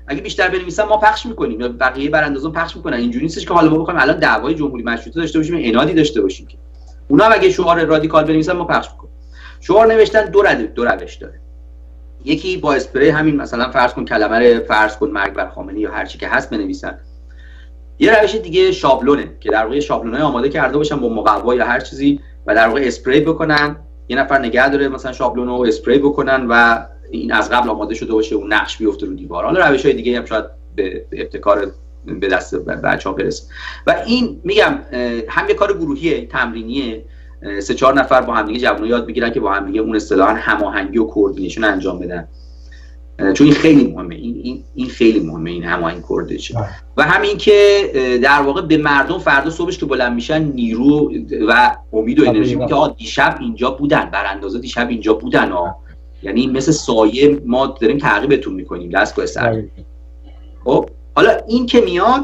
[SPEAKER 4] اگه بیشتر بنویسن ما پخش میکنیم یا بقیه براندازان پخش میکنن. اینجوری نیستش که حالا ما بخوایم الان دعوای جمهوری مشروطه داشته باشیم، انادی داشته باشیم که اونا هم اگه شعار رادیکال بنویسن ما پخش میکنیم. شعار نوشتن دو روش دو روش داره. یکی با اسپری همین مثلا فرض کن کلمه رو فرض کن مرگ بر خامنه‌ای یا هر چی که هست بنویسن. یه روش دیگه شابلونه که در واقع شابلونای آماده کرده باشن با مقوا یا هر چیزی و در واقع اسپری بکنن، یه نفر نگه داره مثلا شابلونو اسپری بکنن و این از قبل آماده شده باشه اون نقش بیفته رو دیوار. حالا روش‌های دیگه هم شاید به ابتکار به دست بچه‌ها برسه. و این میگم هم یه کار گروهیه، تمرینیه، سه چهار نفر با هم دیگه جوونا یاد بگیرن که با هم دیگه اون اصطلاحاً هماهنگی و کوردینیشن انجام بدن، چون این خیلی مهمه. این این این خیلی مهمه این هماهنگ کوردینیشن. و همین که در واقع به مردم فردا صبحش که بلند میشن نیرو و امید و انرژی که آ دیشب اینجا بودن، براندازا دیشب اینجا بودن ها، یعنی مثل سایه ما داریم تعقیبتون میکنیم دستگاه سر. خب حالا این که میاد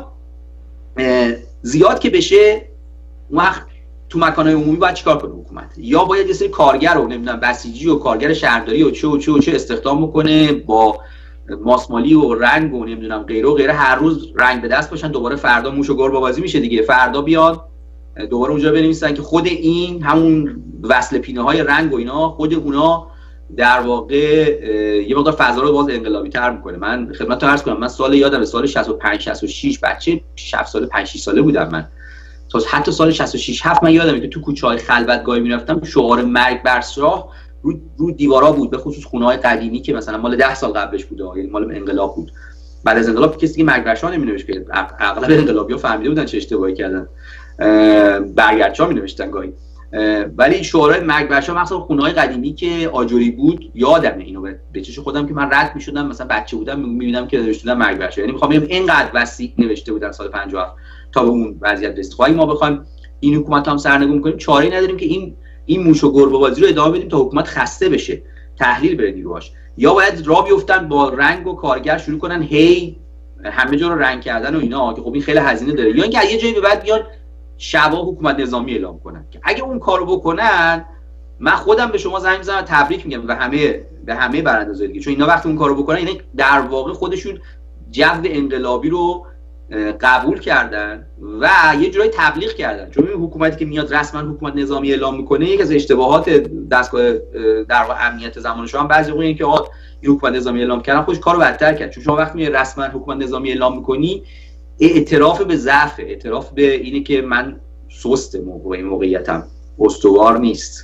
[SPEAKER 4] زیاد که بشه اون وقت تو مکانهای عمومی باید چیکار کنه حکومت؟ یا باید یه سری کارگر رو نمیدونم بسیجی و کارگر شهرداری و چه و چه و چه استخدام بکنه با ماسمالی و رنگ و نمیدونم غیره و غیره، هر روز رنگ به دست باشن، دوباره فردا موش و گربه بازی میشه دیگه. فردا بیاد دوباره اونجا بنویسن که خود این همون وصل پینه های رنگ و اینا خود اونا در واقع یه مقدار فضا رو باز انقلابی تر میکنه. من خدمتتون عرض کنم من سال یادم سال شصت و پنج شصت و شش بچه هفت ساله پنج شش ساله بودم من، تا حتی سال شصت و شش هفت من یادمه که تو کوچه‌های خلوتگاهی میرفتم شعار مرگ بر شاه رو رو دیوارا بود، به خصوص خونه‌های قدیمی که مثلا مال ده سال قبلش بوده، یعنی مال انقلاب بود. بعد از انقلاب کسی دیگه مرگ بر شاه نمی‌نوشت که اغلب انقلابی‌ها فهمیده بودن چه اشتباهی کردن، برگردچا می‌نوشتن گاهی. ولی شعارهای مرگ بر شاه مثلا خونه‌های قدیمی که آجری بود یادمه، اینو به چش خودم که من رد می‌شدم مثلا بچه بودم می‌بینم که نوشته بودن مرگ بر شاه، یعنی می‌خوام بگم اینقدر وسیع نوشته بودن سال پنجاه و هفت تا به اون وضعیت رسید. خواهی ما بخوایم این حکومت هم سرنگون کنیم چاره‌ای نداریم که این این موش و گربه بازی رو ادامه بدیم تا حکومت خسته بشه، تحلیل بره نیروهاش، یا باید راه بیفتن با رنگ و کارگر شروع کنن هی همه جا رو رنگ کردن و اینا که خب این خیلی هزینه داره، یا اینکه یه جایی به بعد بیان شبا حکومت نظامی اعلام کنن که اگه اون کارو بکنن من خودم به شما زنگ میزنم تبریک میگم و همه به همه براندازا دیگه، چون اینا وقتی اون کارو بکنن اینا در واقع خودشون جو انقلابی رو قبول کردن و یه جورایی تبلیغ کردن. چون این حکومتی که میاد رسما حکومت نظامی اعلام میکنه یک از اشتباهات دستگاه در واقع امنیت زمان شاه هم بعضی وقتا اینه که آقا این حکومت نظامی اعلام کردن خودش کارو بدتر کرد، چون شما وقتی میای رسما حکومت نظامی اعلام میکنی اعتراف به ضعف، اعتراف به اینه که من سست موقع این موقعیتم استوار نیست.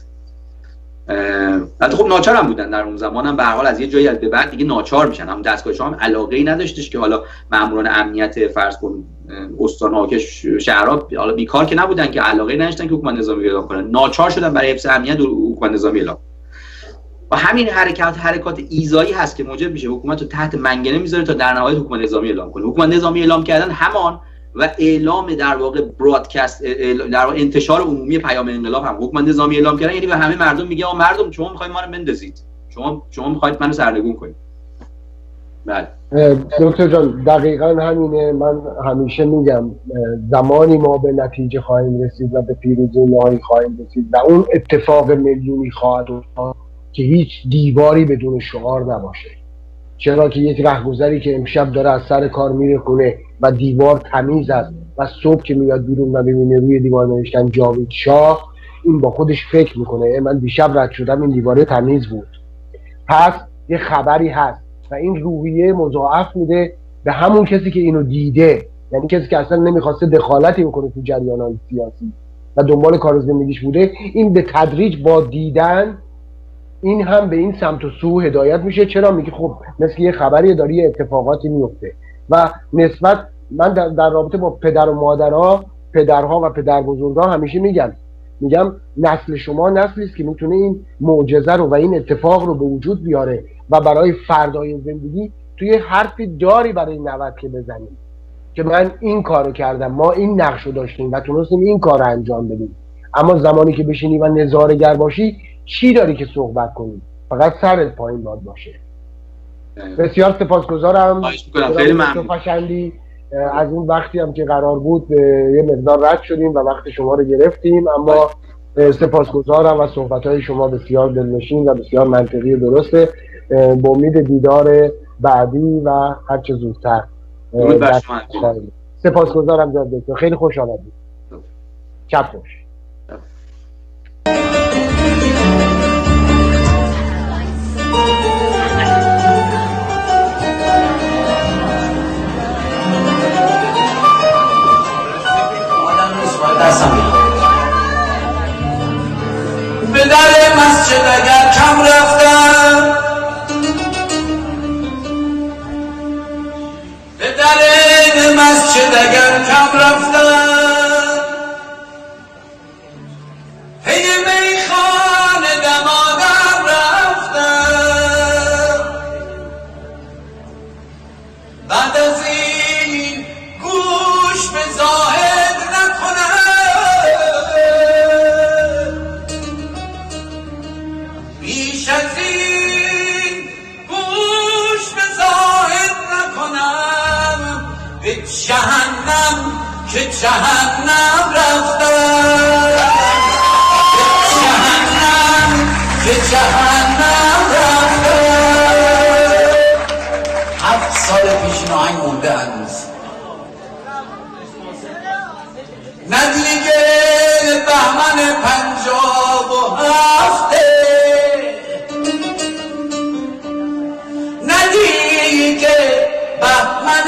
[SPEAKER 4] البته خب ناچار هم بودن در اون زمان هم به هر حال از یه جایی از به بعد دیگه ناچار میشن. هم دستگاه شاه هم علاقه‌ای نداشتش که حالا ماموران امنیت فرض کن استان‌ها که شهرها حالا بیکار که نبودن که علاقه‌ای نداشتن که حکومت نظامی اعلام کنن، ناچار شدن برای حفظ امنیت حکومت نظامی اعلام. و همین حرکت حرکات ایذایی هست که موجب میشه حکومت رو تحت منگنه میذاره تا در نهایت حکومت نظامی اعلام کنه. حکومت نظامی اعلام کردن همان و اعلام در واقع برادکست در واقع انتشار عمومی پیام انقلاب هم حکومت نظامی اعلام کردن، یعنی به همه مردم میگه آ مردم شما میخواید ما رو بندازید، شما شما میخواید منو سرنگون کنید. بله
[SPEAKER 3] دکتر جان دقیقاً همینه. من همیشه میگم زمانی ما به نتیجه خواهیم رسید و به پیروزی نهایی خواهیم رسید و اون اتفاق میلیونی خواهد افتاد که هیچ دیواری بدون شعار نباشه. چرا که یک رهگذری که امشب داره از سر کار میره خونه و دیوار تمیز است و صبح که میاد بیرون و ببینه روی دیوار نوشتن جاوید شاه، این با خودش فکر میکنه من دیشب رد شدم این دیواره تمیز بود، پس یه خبری هست و این روحیه مضاعف میده به همون کسی که اینو دیده، یعنی کسی که اصلا نمیخواسته دخالتی بکنه تو جریان‌های سیاسی و دنبال کار زندگیش بوده. این به تدریج با دیدن این هم به این سمت و سو هدایت میشه. چرا؟ میگه خب مثل یه خبری داری یه اتفاقاتی میفته. و نسبت من در, در رابطه با پدر و مادرها، پدرها و پدر بزرگان همیشه میگم میگم نسل شما نسلی است که میتونه این معجزه رو و این اتفاق رو به وجود بیاره و برای فردای زندگی توی حرفی داری برای نوت که بزنیم که من این کارو کردم، ما این نقشو داشتیم و تونستیم این کار رو انجام بدیم. اما زمانی که بشینی و نظاره‌گر باشی چی داری که صحبت کنی؟ فقط سرت پایین باید باشه. بسیار سپاسگزارم.
[SPEAKER 4] خیلی ممنون.
[SPEAKER 3] از این وقتی هم که قرار بود یه مقدار رد شدیم و وقت شما رو گرفتیم، اما سپاسگزارم و صحبت‌های شما بسیار دلنشین و بسیار منطقی و درسته. با امید دیدار بعدی و هرچه زودتر.
[SPEAKER 4] درود بر شما.
[SPEAKER 3] سپاسگزارم جناب دکتر، خیلی خوش آمدید. شب خوش.
[SPEAKER 5] به در مسجد اگر کم رفتم، به در مسجد اگر کم رفتم، پی میخانه دمادم رفتم، بعد از این گوش به زاهد نکنم، بیش از این گوش به زاهد نکنم، به جهنم که جهنم رفتم، به جهنم که جهنم رفتم. هفت سال پیش این آهنگ مونده هنوز. نه دیگه بهمن پنجاب و هفته، نه دیگه بهمن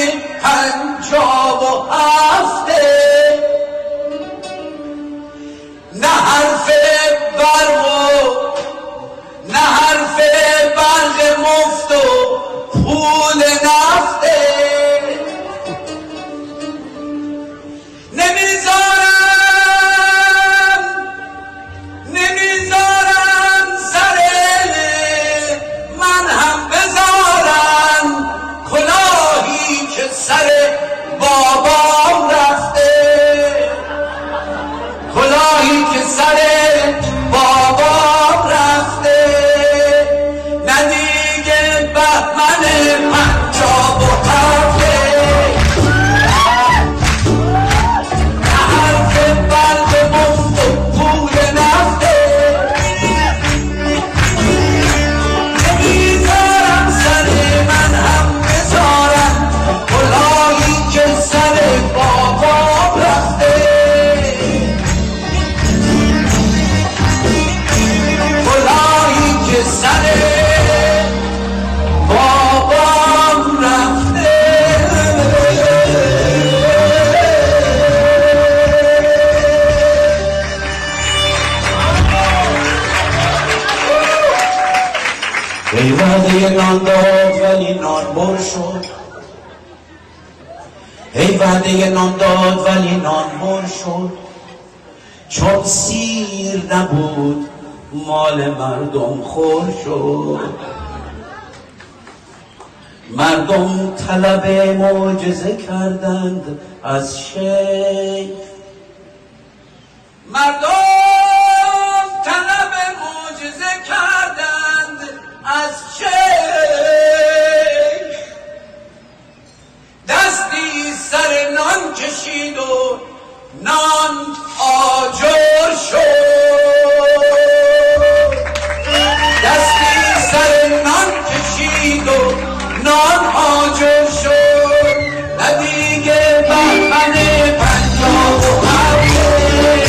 [SPEAKER 5] پنجاب و هفته، نه حرف برق و نه حرف برق مفت و پول نفته، نمیذارم نمیذارم سر من هم بذارن کلاهی که سر بابام رفته، کلاهی که سر بابام رفته، نه دیگه بهمن پنجاب و هفته، ای وعده نان داد ولی نان بر شد، ای وعده نان داد ولی نان بر شد، چون سیر نبود مال مردم خور شد، مردم طلب معجزه کردند از شیخ، مردم طلب معجزه کردند از شیخ، دستی سر نان کشید و نان آجر شد، دستی سر نان کشید و نان آجر شد، نه دیگه بهمن پنجاب و هفته،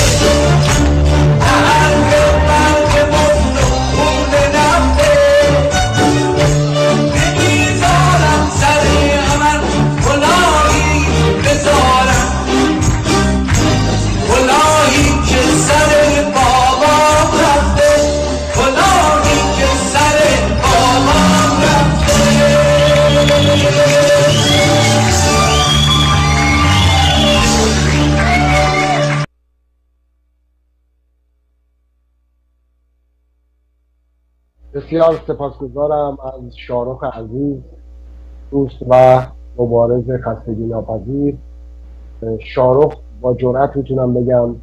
[SPEAKER 5] نه حرف برق مفت و پول نفته، نمیذارم سر من کلاهی بذارم، کلاهی که سر بابام رفته، کلاهی که سر بابام رفته.
[SPEAKER 3] بسیار سپاسگزارم از شاهرخ عزیز، دوست و مبارز خستگی ناپذیر. شاهرخ با جرأت میتونم بگم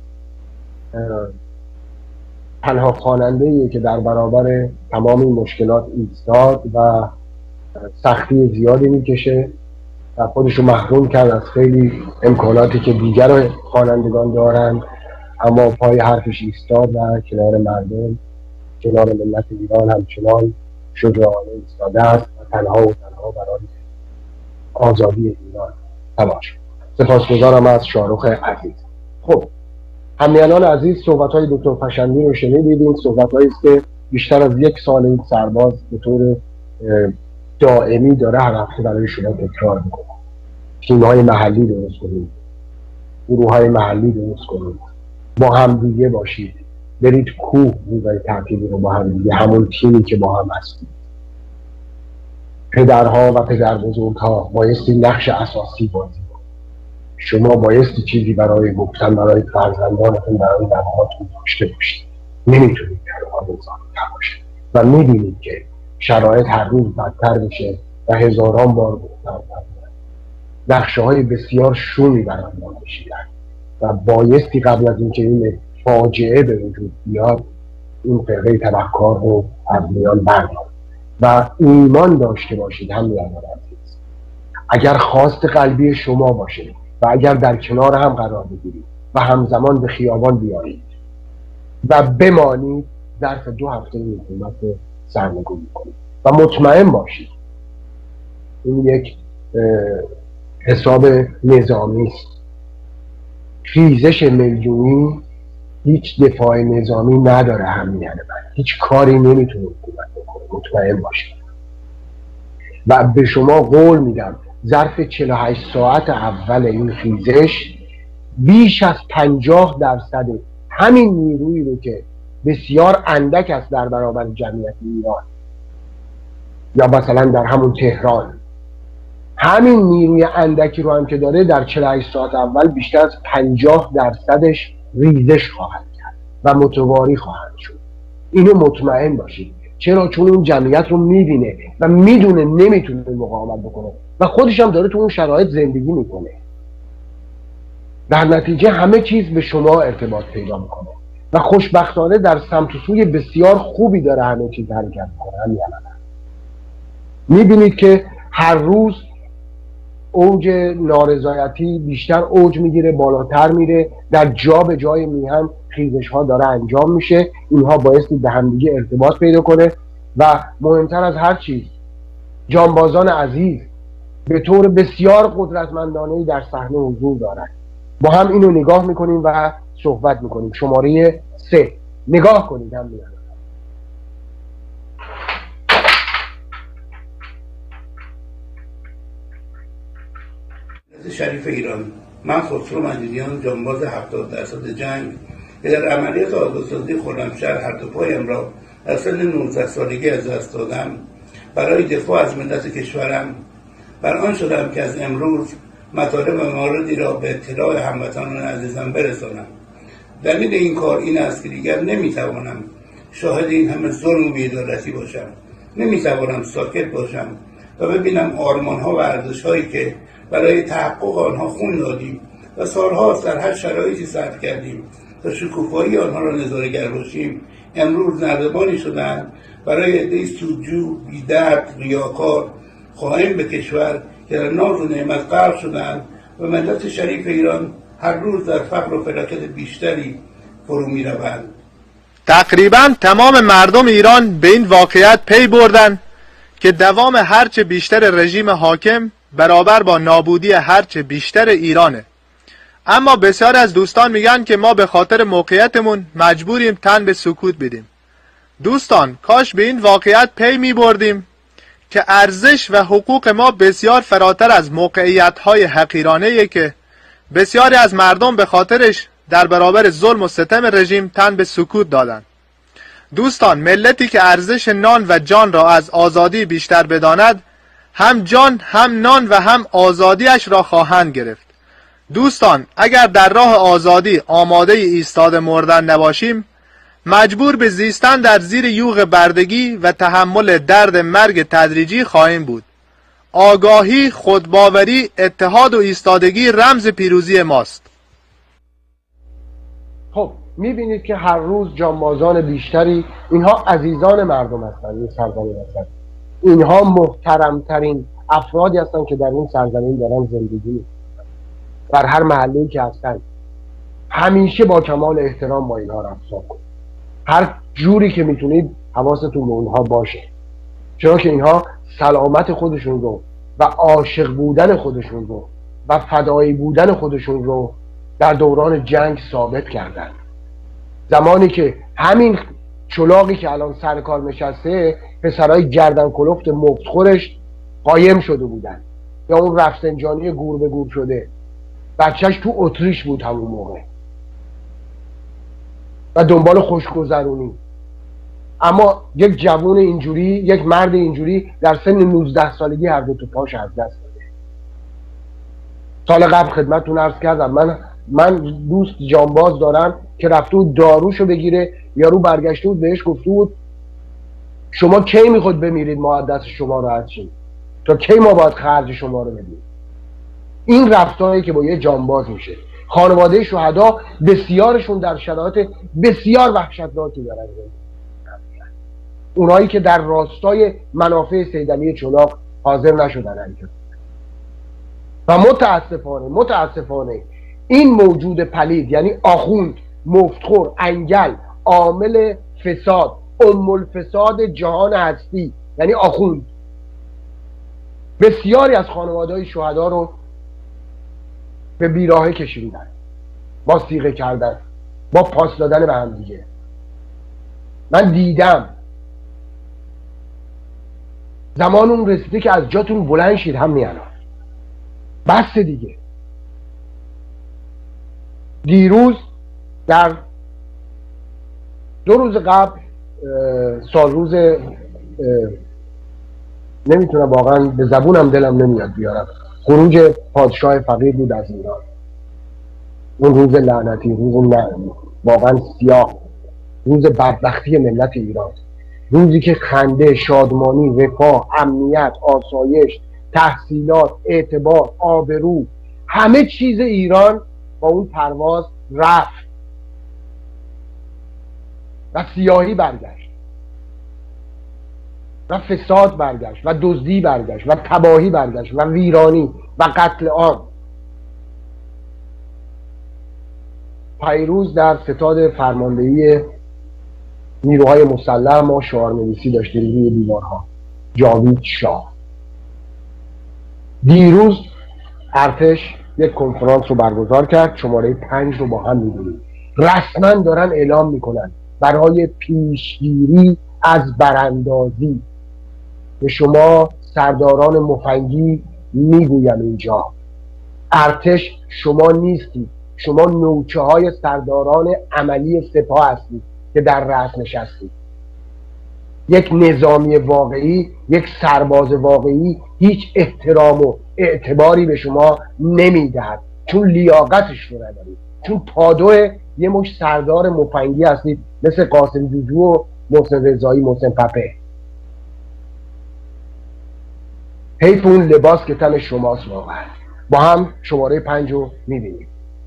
[SPEAKER 3] تنها خواننده‌ایه که در برابر تمام این مشکلات ایستاد و سختی زیادی میکشه و خودشو محروم کرد از خیلی امکاناتی که دیگر خوانندگان دارند، اما پای حرفش ایستاد و کنار مردم، کنار ملت ایران همچنان شجاعانه ایستاده است و تنها و تنها ها برای آزادی ایران تلاش. سپاسگزارم از شاهرخ عزیز. خب همیهنان عزیز، صحبت‌های دکتر پشندی رو شنیدید. این صحبت‌هایی است که بیشتر از یک سال این سرباز به طور دائمی داره هر هفته برای شما تکرار میکنه. تیم‌های محلی درست کنید، گروه‌های محلی درست کنید، با هم دیگه باشید، برید کوه روزای تعطیلی رو با هم دیگه، همون تیمی که با هم هستید. پدرها و پدر بزرگها بایستی نقش اساسی بازی کنید. شما بایستی چیزی برای گفتن برای فرزندانتون، برای نوهاتون داشته باشید. نمیتونید تنها بزانید باشید و میبینید که شرایط هر روز بدتر میشه و هزاران بار گفتم نقشه های بسیار شومی برای ما کشیدن و بایستی قبل از اینکه این فاجعه به وجود بیاد این فرقه تبهکار رو از میان بردارید و ایمان داشته باشید. همیهنان عزیز، اگر خواست قلبی شما باشه و اگر در کنار هم قرار بگیرید و همزمان به خیابان بیایید و بمانید، ظرف دو هفته این حکومت رو سرنگون میکنید و مطمئن باشید این یک حساب نظامی است. خیزش میلیونی هیچ دفاع نظامی نداره. همیهن من هیچ کاری نمیتونه حکومت بکنه، مطمئن باشید. و به شما قول میدم ظرف چهل و هشت ساعت اول این خیزش بیش از پنجاه درصد همین نیرویی رو که بسیار اندک است در برابر جمعیت ایران یا مثلا در همون تهران، همین نیروی اندکی رو هم که داره در چهل و هشت ساعت اول بیشتر از پنجاه درصدش ریزش خواهد کرد و متواری خواهد شد. اینو مطمئن باشید. چرا؟ چون اون جمعیت رو میبینه و میدونه نمیتونه مقاومت بکنه و خودش هم داره تو اون شرایط زندگی میکنه. در نتیجه همه چیز به شما ارتباط پیدا میکنه و خوشبختانه در سمت و سوی بسیار خوبی داره همه چیز حرکت میکنه. میبینید که هر روز اوج نارضایتی بیشتر اوج میگیره، بالاتر میره، در جا به جای میهن خیزش ها داره انجام میشه. اینها بایستی به همدیگه ارتباط پیدا کنه و مهمتر از هر چیز جانبازان عزیز به طور بسیار قدرتمندانه‌ای در صحنه حضور دارن. با هم اینو نگاه میکنیم و صحبت میکنیم. شماره سه نگاه کنید. هم میاد
[SPEAKER 6] شریف ایران. من خسرو مجیدیان، جانباز هفتاد درصد جنگ که در عملیات آزادسازی خرمشهر هر دو پایم را در سن نوزده سالگی از دست دادم، برای دفاع از ملت کشورم بر آن شدم که از امروز مطالب و مواردی را به اطلاع هموطنان عزیزم برسانم. دلیل این کار این است که دیگر نمیتوانم شاهد این همه ظلم و بی‌عدالتی باشم. نمیتوانم ساکت باشم و ببینم آرمان‌ها و ارزش‌هایی که برای تحقق آنها خون دادیم و سالها در هر شرایطی صرف کردیم تا شکوفایی آنها را نظاره‌گر باشیم، امروز نردبانی شدند برای عده‌ای سودجو، بی‌درد، ریاکار، خائن به کشور که در ناز و نعمت غرق شدند و ملت شریف ایران هر روز در فقر و فلاکت بیشتری فرو می‌روند.
[SPEAKER 7] تقریبا تمام مردم ایران به این واقعیت پی بردن که دوام هرچه بیشتر رژیم حاکم برابر با نابودی هرچه بیشتر ایرانه. اما بسیار از دوستان میگن که ما به خاطر موقعیتمون مجبوریم تن به سکوت بدیم. دوستان، کاش به این واقعیت پی می بردیم که ارزش و حقوق ما بسیار فراتر از موقعیت‌های حقیرانه‌ای که بسیاری از مردم به خاطرش در برابر ظلم و ستم رژیم تن به سکوت دادند. دوستان، ملتی که ارزش نان و جان را از آزادی بیشتر بداند، هم جان، هم نان و هم آزادیش را خواهند گرفت. دوستان، اگر در راه آزادی آماده ایستاده مردن نباشیم، مجبور به زیستن در زیر یوغ بردگی و تحمل درد مرگ تدریجی خواهیم بود. آگاهی، خودباوری، اتحاد و ایستادگی رمز پیروزی ماست.
[SPEAKER 3] خب میبینید که هر روز جانبازان بیشتری، اینها عزیزان مردم هستند، این سرزمین هستند، اینها محترمترین افرادی هستند که در این سرزمین دارن زندگی میکنن. در هر محله‌ای که هستند همیشه با کمال احترام با اینها رفتار کنید. هر جوری که میتونید حواستون به اونها باشه، چرا که اینها سلامت خودشون رو و عاشق بودن خودشون رو و فدایی بودن خودشون رو در دوران جنگ ثابت کردن. زمانی که همین چلاقی که الان سر کار نشسته پسرای گردن کلفت مفتخورش قایم شده بودن، یا اون رفسنجانی گور به گور شده بچهش تو اتریش بود همون موقع و دنبال خوشگذرونی. اما یک جوان اینجوری، یک مرد اینجوری در سن نوزده سالگی هر دو تا پاش از دست داده. سال قبل خدمتتون عرض کردم من من دوست جانباز دارم که رفته بود داروشو بگیره، یارو برگشته بود بهش گفته بود شما کی میخواد بمیرید ما از دست شما راحت شیم؟ تا کی ما باید خرج شما رو بدیم؟ این رفتاری که با یه جانباز میشه. خانواده شهدا بسیارشون در شرایط بسیار وحشتناکی دارن. اونایی که در راستای منافع سیدعلی چلاق حاضر نشدن انجام. و متاسفانه متاسفانه این موجود پلید، یعنی آخوند، مفتخور، انگل، عامل فساد، ام الفساد جهان هستی، یعنی آخوند، بسیاری از خانواده‌های شهدا رو به بیراهه کشیدن، با صیغه کردن، با پاس دادن به هم دیگه. من دیدم زمان اون رسیده که از جاتون بلند شید همین الان، بس دیگه. دیروز در دو روز قبل سال روز نمیتونم واقعا به زبونم دلم نمیاد بیارم، خروج پادشاه فقید بود از ایران. اون روز لعنتی، روز واقعا سیاه، روز بدبختی ملت ایران، روزی که خنده، شادمانی، رفاه، امنیت، آسایش، تحصیلات، اعتبار، آبرو، همه چیز ایران با اون پرواز رفت و سیاهی برگشت و فساد برگشت و دزدی برگشت و تباهی برگشت و ویرانی و قتل عام. پیروز در ستاد فرماندهی نیروهای مسلح ما شعار نویسی داشتیم روی دیوارها، جاوید شاه. دیروز ارتش یک کنفرانس رو برگزار کرد، شماره پنج رو با هم می‌بینیم. رسما دارن اعلام میکنن برای پیشگیری از براندازی. به شما سرداران مفنگی میگویم اینجا، ارتش شما نیستید، شما نوچه های سرداران عملی سپاه هستید که در رأس نشستید. یک نظامی واقعی، یک سرباز واقعی هیچ احترام و اعتباری به شما نمیدهد، چون لیاقتش رو ندارید، چون پادو یه مش سردار مفنگی هستید مثل قاسم جوجو و محسن رضایی، محسن پپه. حیف اون لباس که تن شماست. واقعا با هم شماره پنج رو میبینیم.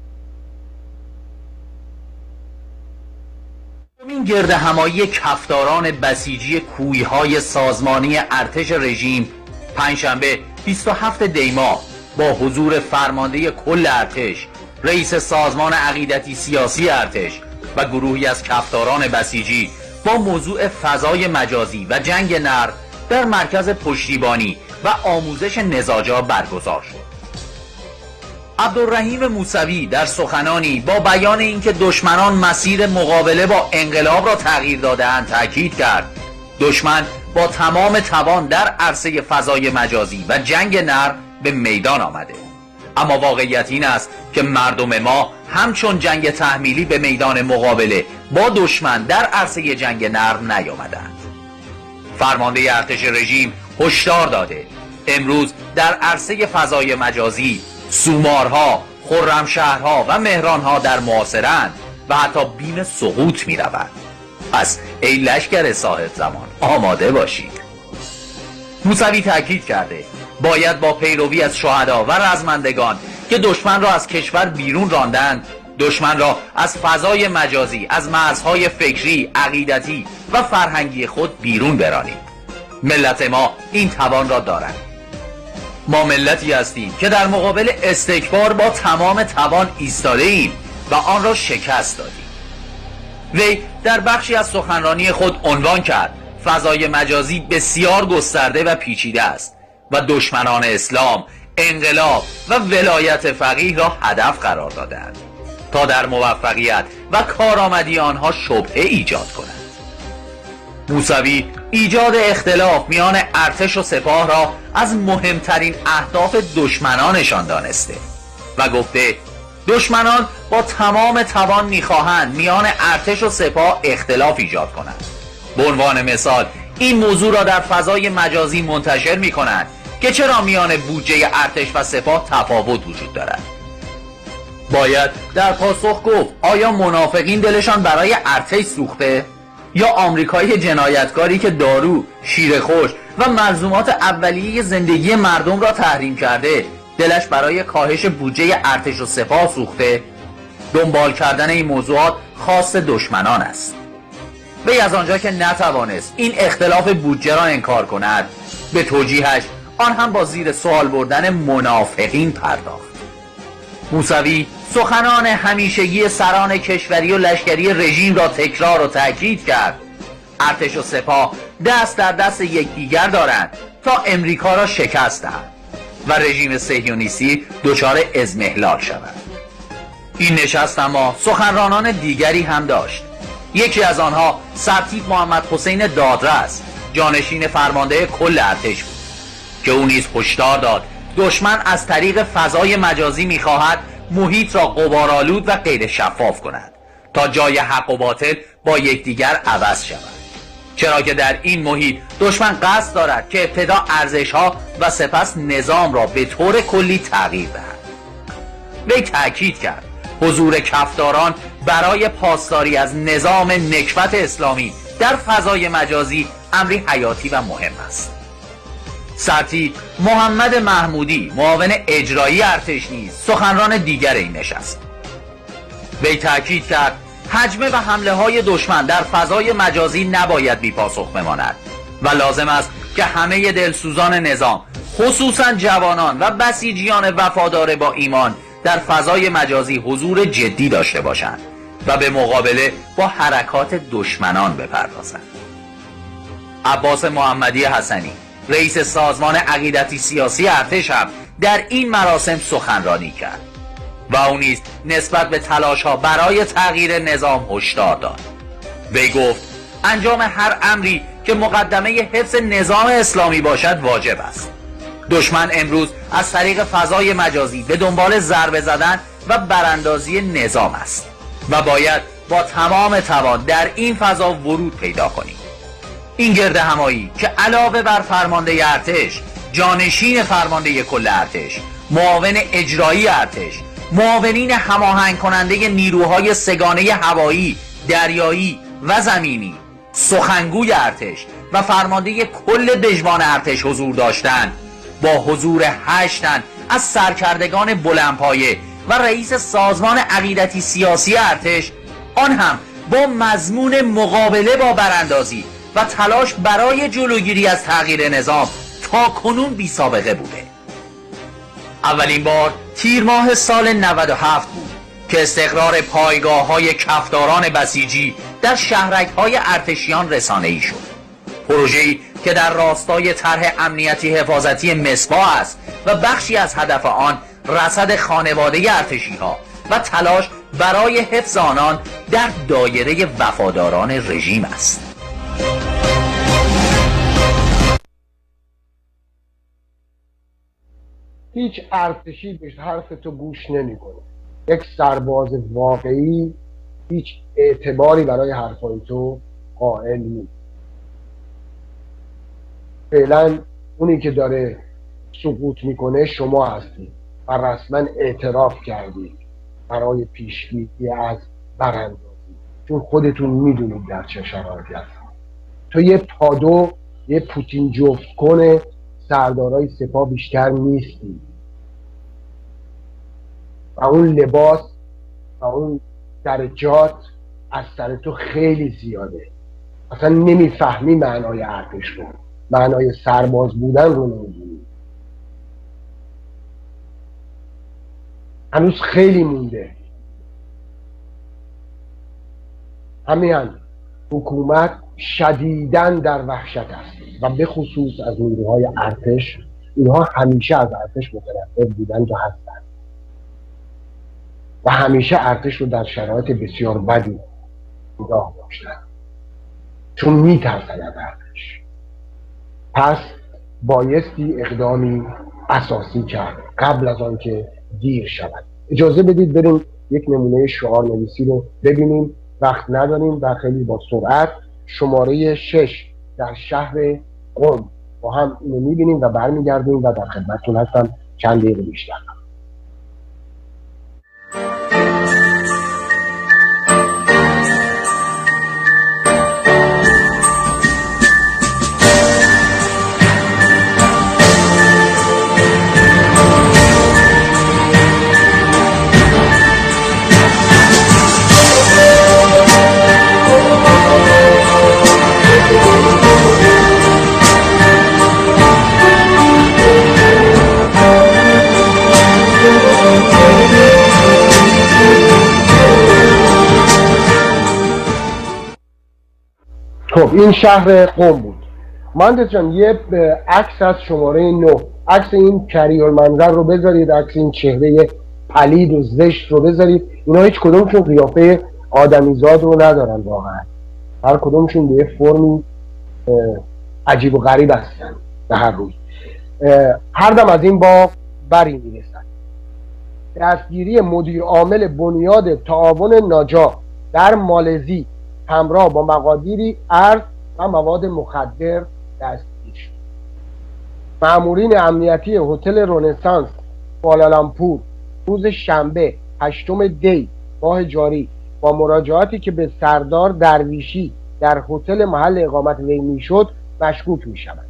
[SPEAKER 8] این گرد همایی کفداران بسیجی کویهای سازمانی ارتش رژیم پنجشنبه بیست و هفتم دی ماه با حضور فرمانده کل ارتش، رئیس سازمان عقیدتی سیاسی ارتش و گروهی از کفداران بسیجی با موضوع فضای مجازی و جنگ نر در مرکز پشتیبانی و آموزش نزاجا برگزار شد. عبدالرحیم موسوی در سخنانی با بیان اینکه دشمنان مسیر مقابله با انقلاب را تغییر داده‌اند تاکید کرد دشمن با تمام توان در عرصه فضای مجازی و جنگ نر به میدان آمده، اما واقعیت این است که مردم ما همچون جنگ تحمیلی به میدان مقابله با دشمن در عرصه جنگ نر نیامدند. فرمانده ارتش رژیم هشدار داده امروز در عرصه فضای مجازی سومارها، خرمشهرها و مهرانها در معاصرند و حتی بیم سقوط می روند. پس ای لشکر صاحب زمان آماده باشید. موسوی تاکید کرده باید با پیروی از شهدا و رزمندگان که دشمن را از کشور بیرون راندند، دشمن را از فضای مجازی، از مرزهای فکری، عقیدتی و فرهنگی خود بیرون برانیم. ملت ما این توان را دارد. ما ملتی هستیم که در مقابل استکبار با تمام توان ایستاده ایم و آن را شکست دادیم. وی در بخشی از سخنرانی خود عنوان کرد فضای مجازی بسیار گسترده و پیچیده است و دشمنان اسلام انقلاب و ولایت فقیه را هدف قرار دادند تا در موفقیت و کارآمدی آنها شبهه ایجاد کنند. موسوی ایجاد اختلاف میان ارتش و سپاه را از مهمترین اهداف دشمنانشان دانسته و گفته دشمنان با تمام توان میخواهند میان ارتش و سپاه اختلاف ایجاد کنند. به عنوان مثال این موضوع را در فضای مجازی منتشر میکنند که چرا میان بودجه ارتش و سپاه تفاوت وجود دارد. باید در پاسخ گفت آیا منافقین دلشان برای ارتش سوخته یا آمریکایی جنایتکاری که دارو، شیرخوش و ملزومات اولیه زندگی مردم را تحریم کرده دلش برای کاهش بودجه ارتش و سپاه سوخته؟ دنبال کردن این موضوعات خاص دشمنان است. وی از آنجا که نتوانست این اختلاف بودجه را انکار کند، به توجیهش آن هم با زیر سوال بردن منافقین پرداخت. موسوی سخنان همیشگی سران کشوری و لشکری رژیم را تکرار و تأکید کرد. ارتش و سپاه دست در دست یکدیگر دارند تا امریکا را شکست دهند و رژیم صهیونیستی دچار اضمحلال شود. این نشست اما سخنرانان دیگری هم داشت. یکی از آنها سرتیپ محمد حسین دادرس، جانشین فرمانده کل ارتش بود که او نیز هشدار داد دشمن از طریق فضای مجازی می‌خواهد محیط را غبارآلود و غیر شفاف کند تا جای حق و باطل با یکدیگر عوض شود، چرا که در این محیط دشمن قصد دارد که ابتدا ارزش‌ها و سپس نظام را به طور کلی تغییر دهد. وی تأکید کرد حضور کفداران برای پاسداری از نظام نکبت اسلامی در فضای مجازی امری حیاتی و مهم است. سرتیپ محمد محمودی، معاون اجرایی ارتش نیز سخنران دیگر این نشست. وی تأکید کرد حجمه و حمله های دشمن در فضای مجازی نباید بی پاسخ بماند و لازم است که همه دلسوزان نظام، خصوصا جوانان و بسیجیان وفادار با ایمان، در فضای مجازی حضور جدی داشته باشند و به مقابله با حرکات دشمنان بپردازند. عباس محمدی حسنی، رئیس سازمان عقیدتی سیاسی ارتش هم در این مراسم سخنرانی کرد و او نیز نسبت به تلاش‌ها برای تغییر نظام هشدار داد. وی گفت انجام هر امری که مقدمه حفظ نظام اسلامی باشد واجب است. دشمن امروز از طریق فضای مجازی به دنبال ضربه زدن و براندازی نظام است و باید با تمام توان در این فضا ورود پیدا کنیم. این گرد همایی که علاوه بر فرمانده ارتش، جانشین فرمانده کل ارتش، معاون اجرایی ارتش، معاونین هماهنگ کننده نیروهای سگانه هوایی، دریایی و زمینی، سخنگوی ارتش و فرمانده کل دژوان ارتش حضور داشتند، با حضور هشت تن از سرکردگان بلندپایه و رئیس سازمان عقیدتی سیاسی ارتش، آن هم با مضمون مقابله با براندازی و تلاش برای جلوگیری از تغییر نظام تا کنون بی سابقه بوده. اولین بار تیر ماه سال نود و هفت بود که استقرار پایگاه های کفداران بسیجی در شهرک های ارتشیان رسانه‌ای شد. پروژه‌ای که در راستای طرح امنیتی حفاظتی مصباح است و بخشی از هدف آن رصد خانواده ارتشی ها و تلاش برای حفظ آنان در دایره وفاداران رژیم است.
[SPEAKER 3] هیچ ارتشی به حرف تو گوش نمیکنه. یک سرباز واقعی هیچ اعتباری برای حرفای تو قائل نیست. فعلا اونی که داره سقوط میکنه شما هستید و رسما اعتراف کردید برای پیشگیری از براندازی، چون خودتون میدونید در چه شرایطی هست. تو یه پادو، یه پوتین جفت کنه سردارای سپاه بیشتر نیستی و اون لباس و اون درجات از سر تو خیلی زیاده. اصلا نمیفهمی معنای ارتش رو، معنای سرباز بودن رو نمیدونی. هنوز خیلی مونده. همین حکومت شدیداً در وحشت است و به خصوص از نیروهای ارتش. اینها همیشه از ارتش متنفر بودن و هستند و همیشه ارتش رو در شرایط بسیار بدی نگاه داشتن، چون میترسن از ارتش. پس بایستی اقدامی اساسی کرد قبل از آن که دیر شود. اجازه بدید بریم یک نمونه شعار نویسی رو ببینیم، وقت نداریم و خیلی با سرعت. شماره شش در شهر قم با هم اینو میبینیم و برمیگردیم و در خدمتتون هستم چند دقیقه بیشتر. خب این شهر قم بود. مهندس جان یه عکس از شماره نه، عکس این کریال منظر رو بذارید، عکس این چهره پلید و زشت رو بذارید. اینا هیچ کدومشون قیافه آدمیزاد رو ندارن واقعا، هر کدومشون به یه فرمی عجیب و غریب هستن به هر روز. هر دم از این با بری میرسن. دستگیری مدیر عامل بنیاد تعاون ناجا در مالزی همراه با مقادیری ارز و مواد مخدر دستگیر شد. مأمورین امنیتی هتل رنسانس کوالالامپور روز شنبه هشتم دی ماه جاری با مراجعاتی که به سردار درویشی در هتل محل اقامت وی میشد مشکوک میشوند.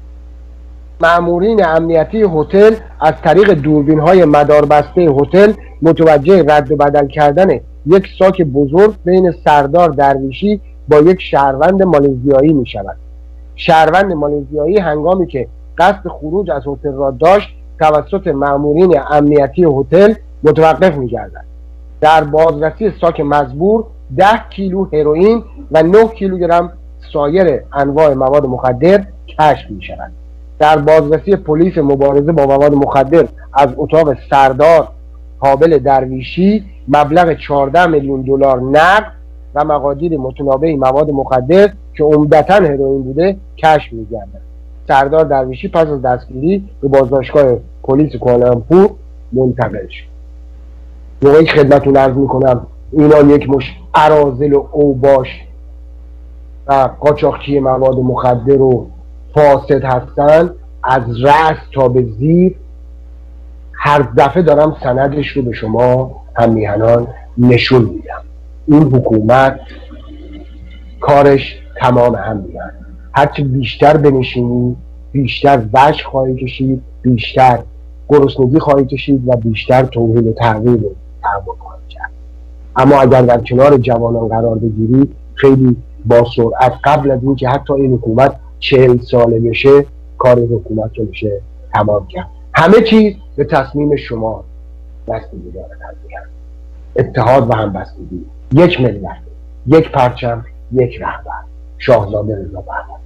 [SPEAKER 3] مأمورین امنیتی هتل از طریق دوربین‌های مداربسته هتل متوجه رد و بدل کردن یک ساک بزرگ بین سردار درویشی با یک شهروند مالزیایی می شود. شهروند مالزیایی هنگامی که قصد خروج از هتل را داشت توسط مأمورین امنیتی هتل متوقف می گردد. در بازرسی ساک مزبور ده کیلو هروئین و نه کیلوگرم سایر انواع مواد مخدر کشف می شود. در بازرسی پلیس مبارزه با مواد مخدر از اتاق سردار قابل درویشی مبلغ چهارده میلیون دلار نقد و مقادیر متنوع مواد مخدر که عمدتاً هروئین بوده کشف می‌گردد. سردار درویشی پس از دستگیری به بازداشتگاه پلیس کوالالامپور منتقل شد. موقعی خدمتتون عرض می‌کنم اینا یک مش اراذل و اوباش و قاچاقچی مواد مخدر و فاسد هستن، از رأس تا به زیر هر دفعه دارم سندش رو به شما هم میهنان نشون میدم. این حکومت کارش تمام هم میدن. هرچی بیشتر بنشینی بیشتر وجه خواهی کشید، بیشتر گرسنگی خواهی کشید و بیشتر توهین و تحقیر رو تحمل خواهی کرد. اما اگر در کنار جوانان قرار بگیری خیلی با سرعت قبل از اینکه حتی این حکومت چهل ساله بشه کار حکومت رو میشه تمام کرد. همه چیز به تصمیم شما بستگی داره. اتحاد و همبستگی، یک ملت، یک پرچم، یک رهبر، شاهزاده رضا پهلوی.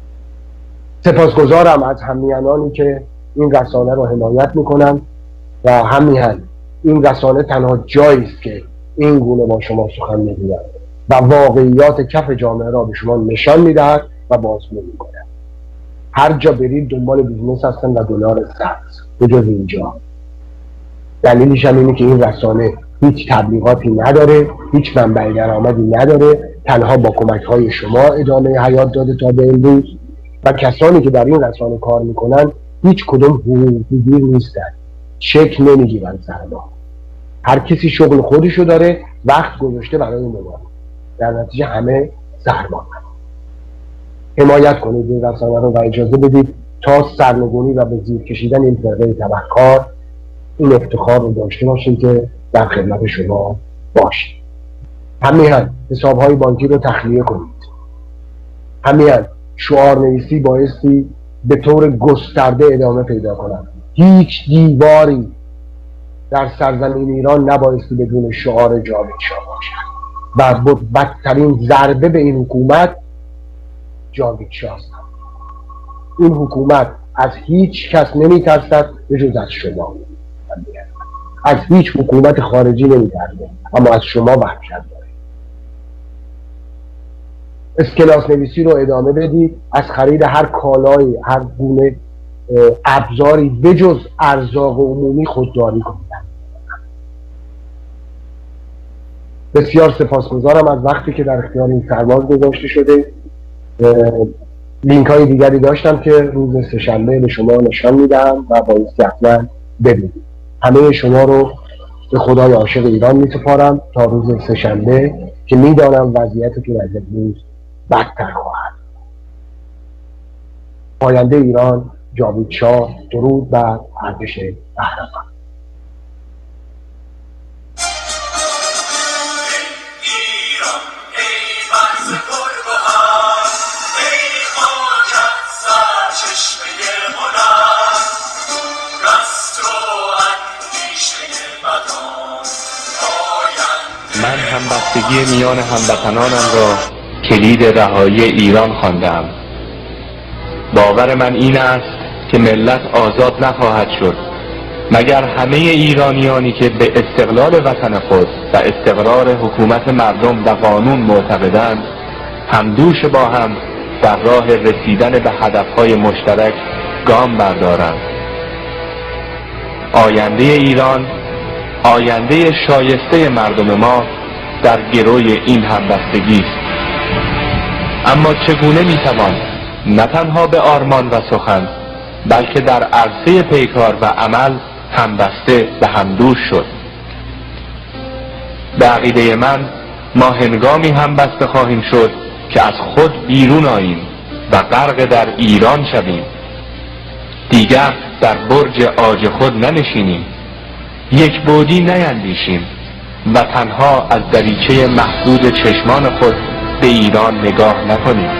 [SPEAKER 3] سپاسگزارم از همیهنانی که این رسانه رو حمایت میکنن و همیهن این رسانه تنها جایی است که این گونه با شما سخن میگوید و واقعیات کف جامعه را به شما نشان میدهد و بازگو میکند. هر جا برید دنبال بیزنس هستن و دلار سبز، بجز اینجا. دلیلش هم اینه که این رسانه هیچ تبلیغاتی نداره، هیچ منبع درآمدی نداره، تنها با کمک های شما ادامه حیات داده تا به امروز و کسانی که در این رسانه کار میکنن هیچ کدوم حقوق‌پذیر نیستن، چک نمیگیرن سر ما. هر کسی شغل خودشو داره، وقت گذاشته برای مبارزه، در نتیجه همه سرمایه. حمایت کنید این رسانه رو و اجازه بدید تا سرنگونی و به زیر کشیدن این فرقه تبهکار این افتخار رو داشته باشیم که در خدمت شما باشیم. همین حسابهای بانکی رو تخلیه کنید. همین شعار نویسی بایستی به طور گسترده ادامه پیدا کنند. هیچ دیواری در سرزمین ایران نبایستی بدون شعار جاوید شاه باشد و بدترین ضربه به این حکومت جاوید شاست. این حکومت از هیچ کس نمیترسد به جز از شما. از هیچ حکومت خارجی نمیترسه، اما از شما وحشت داره. اسکناس نویسی رو ادامه بدید، از خرید هر کالایی، هر گونه ابزاری بجز ارزاق عمومی خودداری کنید. بسیار سپاسگزارم از وقتی که در اختیار این سرباز گذاشته شده. لینک های دیگری داشتم که روز سه‌شنبه به شما نشان میدم و بایستی حتما ببینید. همه شما رو به خدای عاشق ایران میسپارم تا روز سه‌شنبه که میدانم وضعیتتون از امروز بدتر خواهد. پاینده ایران، جاوید شاه. درود بر ارتش قهرمان.
[SPEAKER 1] من همبستگی میان هموطنانم را کلید رهایی ایران خواندم. باور من این است که ملت آزاد نخواهد شد مگر همه ایرانیانی که به استقلال وطن خود و استقرار حکومت مردم و قانون معتقدند همدوش با هم در راه رسیدن به هدفهای مشترک گام بردارند. آینده ایران، آینده شایسته مردم ما در گروی این همبستگی است. اما چگونه میتوان نه تنها به آرمان و سخن بلکه در عرصه پیکار و عمل همبسته و همدوش شد؟ به عقیده من ما هنگامی همبسته خواهیم شد که از خود بیرون آییم و غرق در ایران شویم. دیگر در برج عاج خود ننشینیم، یک بعدی نیندیشیم و تنها از دریچه محدود چشمان خود به ایران نگاه نکنیم.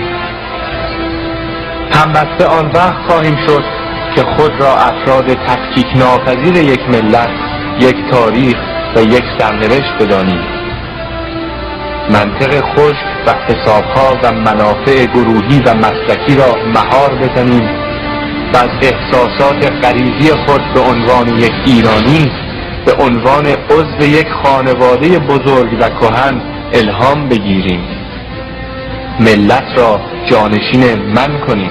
[SPEAKER 1] همبسته آن وقت خواهیم شد که خود را افراد تفکیک ناپذیر یک ملت، یک تاریخ و یک سرنوشت بدانیم. منطق خشک و حسابها و منافع گروهی و مسلکی را مهار بزنیم و از احساسات غریزی خود به عنوان یک ایرانی، به عنوان عضو یک خانواده بزرگ و کهن الهام بگیریم. ملت را جانشین من کنیم.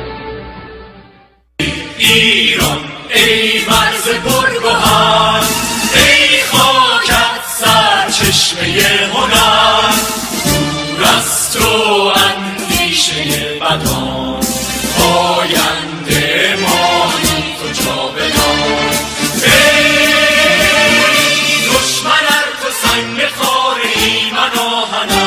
[SPEAKER 2] ایران ای مرز پرگوهر، ای خاکت سرچشمه هنر، دور از تو اندیشه بدان، آینده مانی تو جاودان. ای دشمن ار تو سنگ خاره ای من آهنم،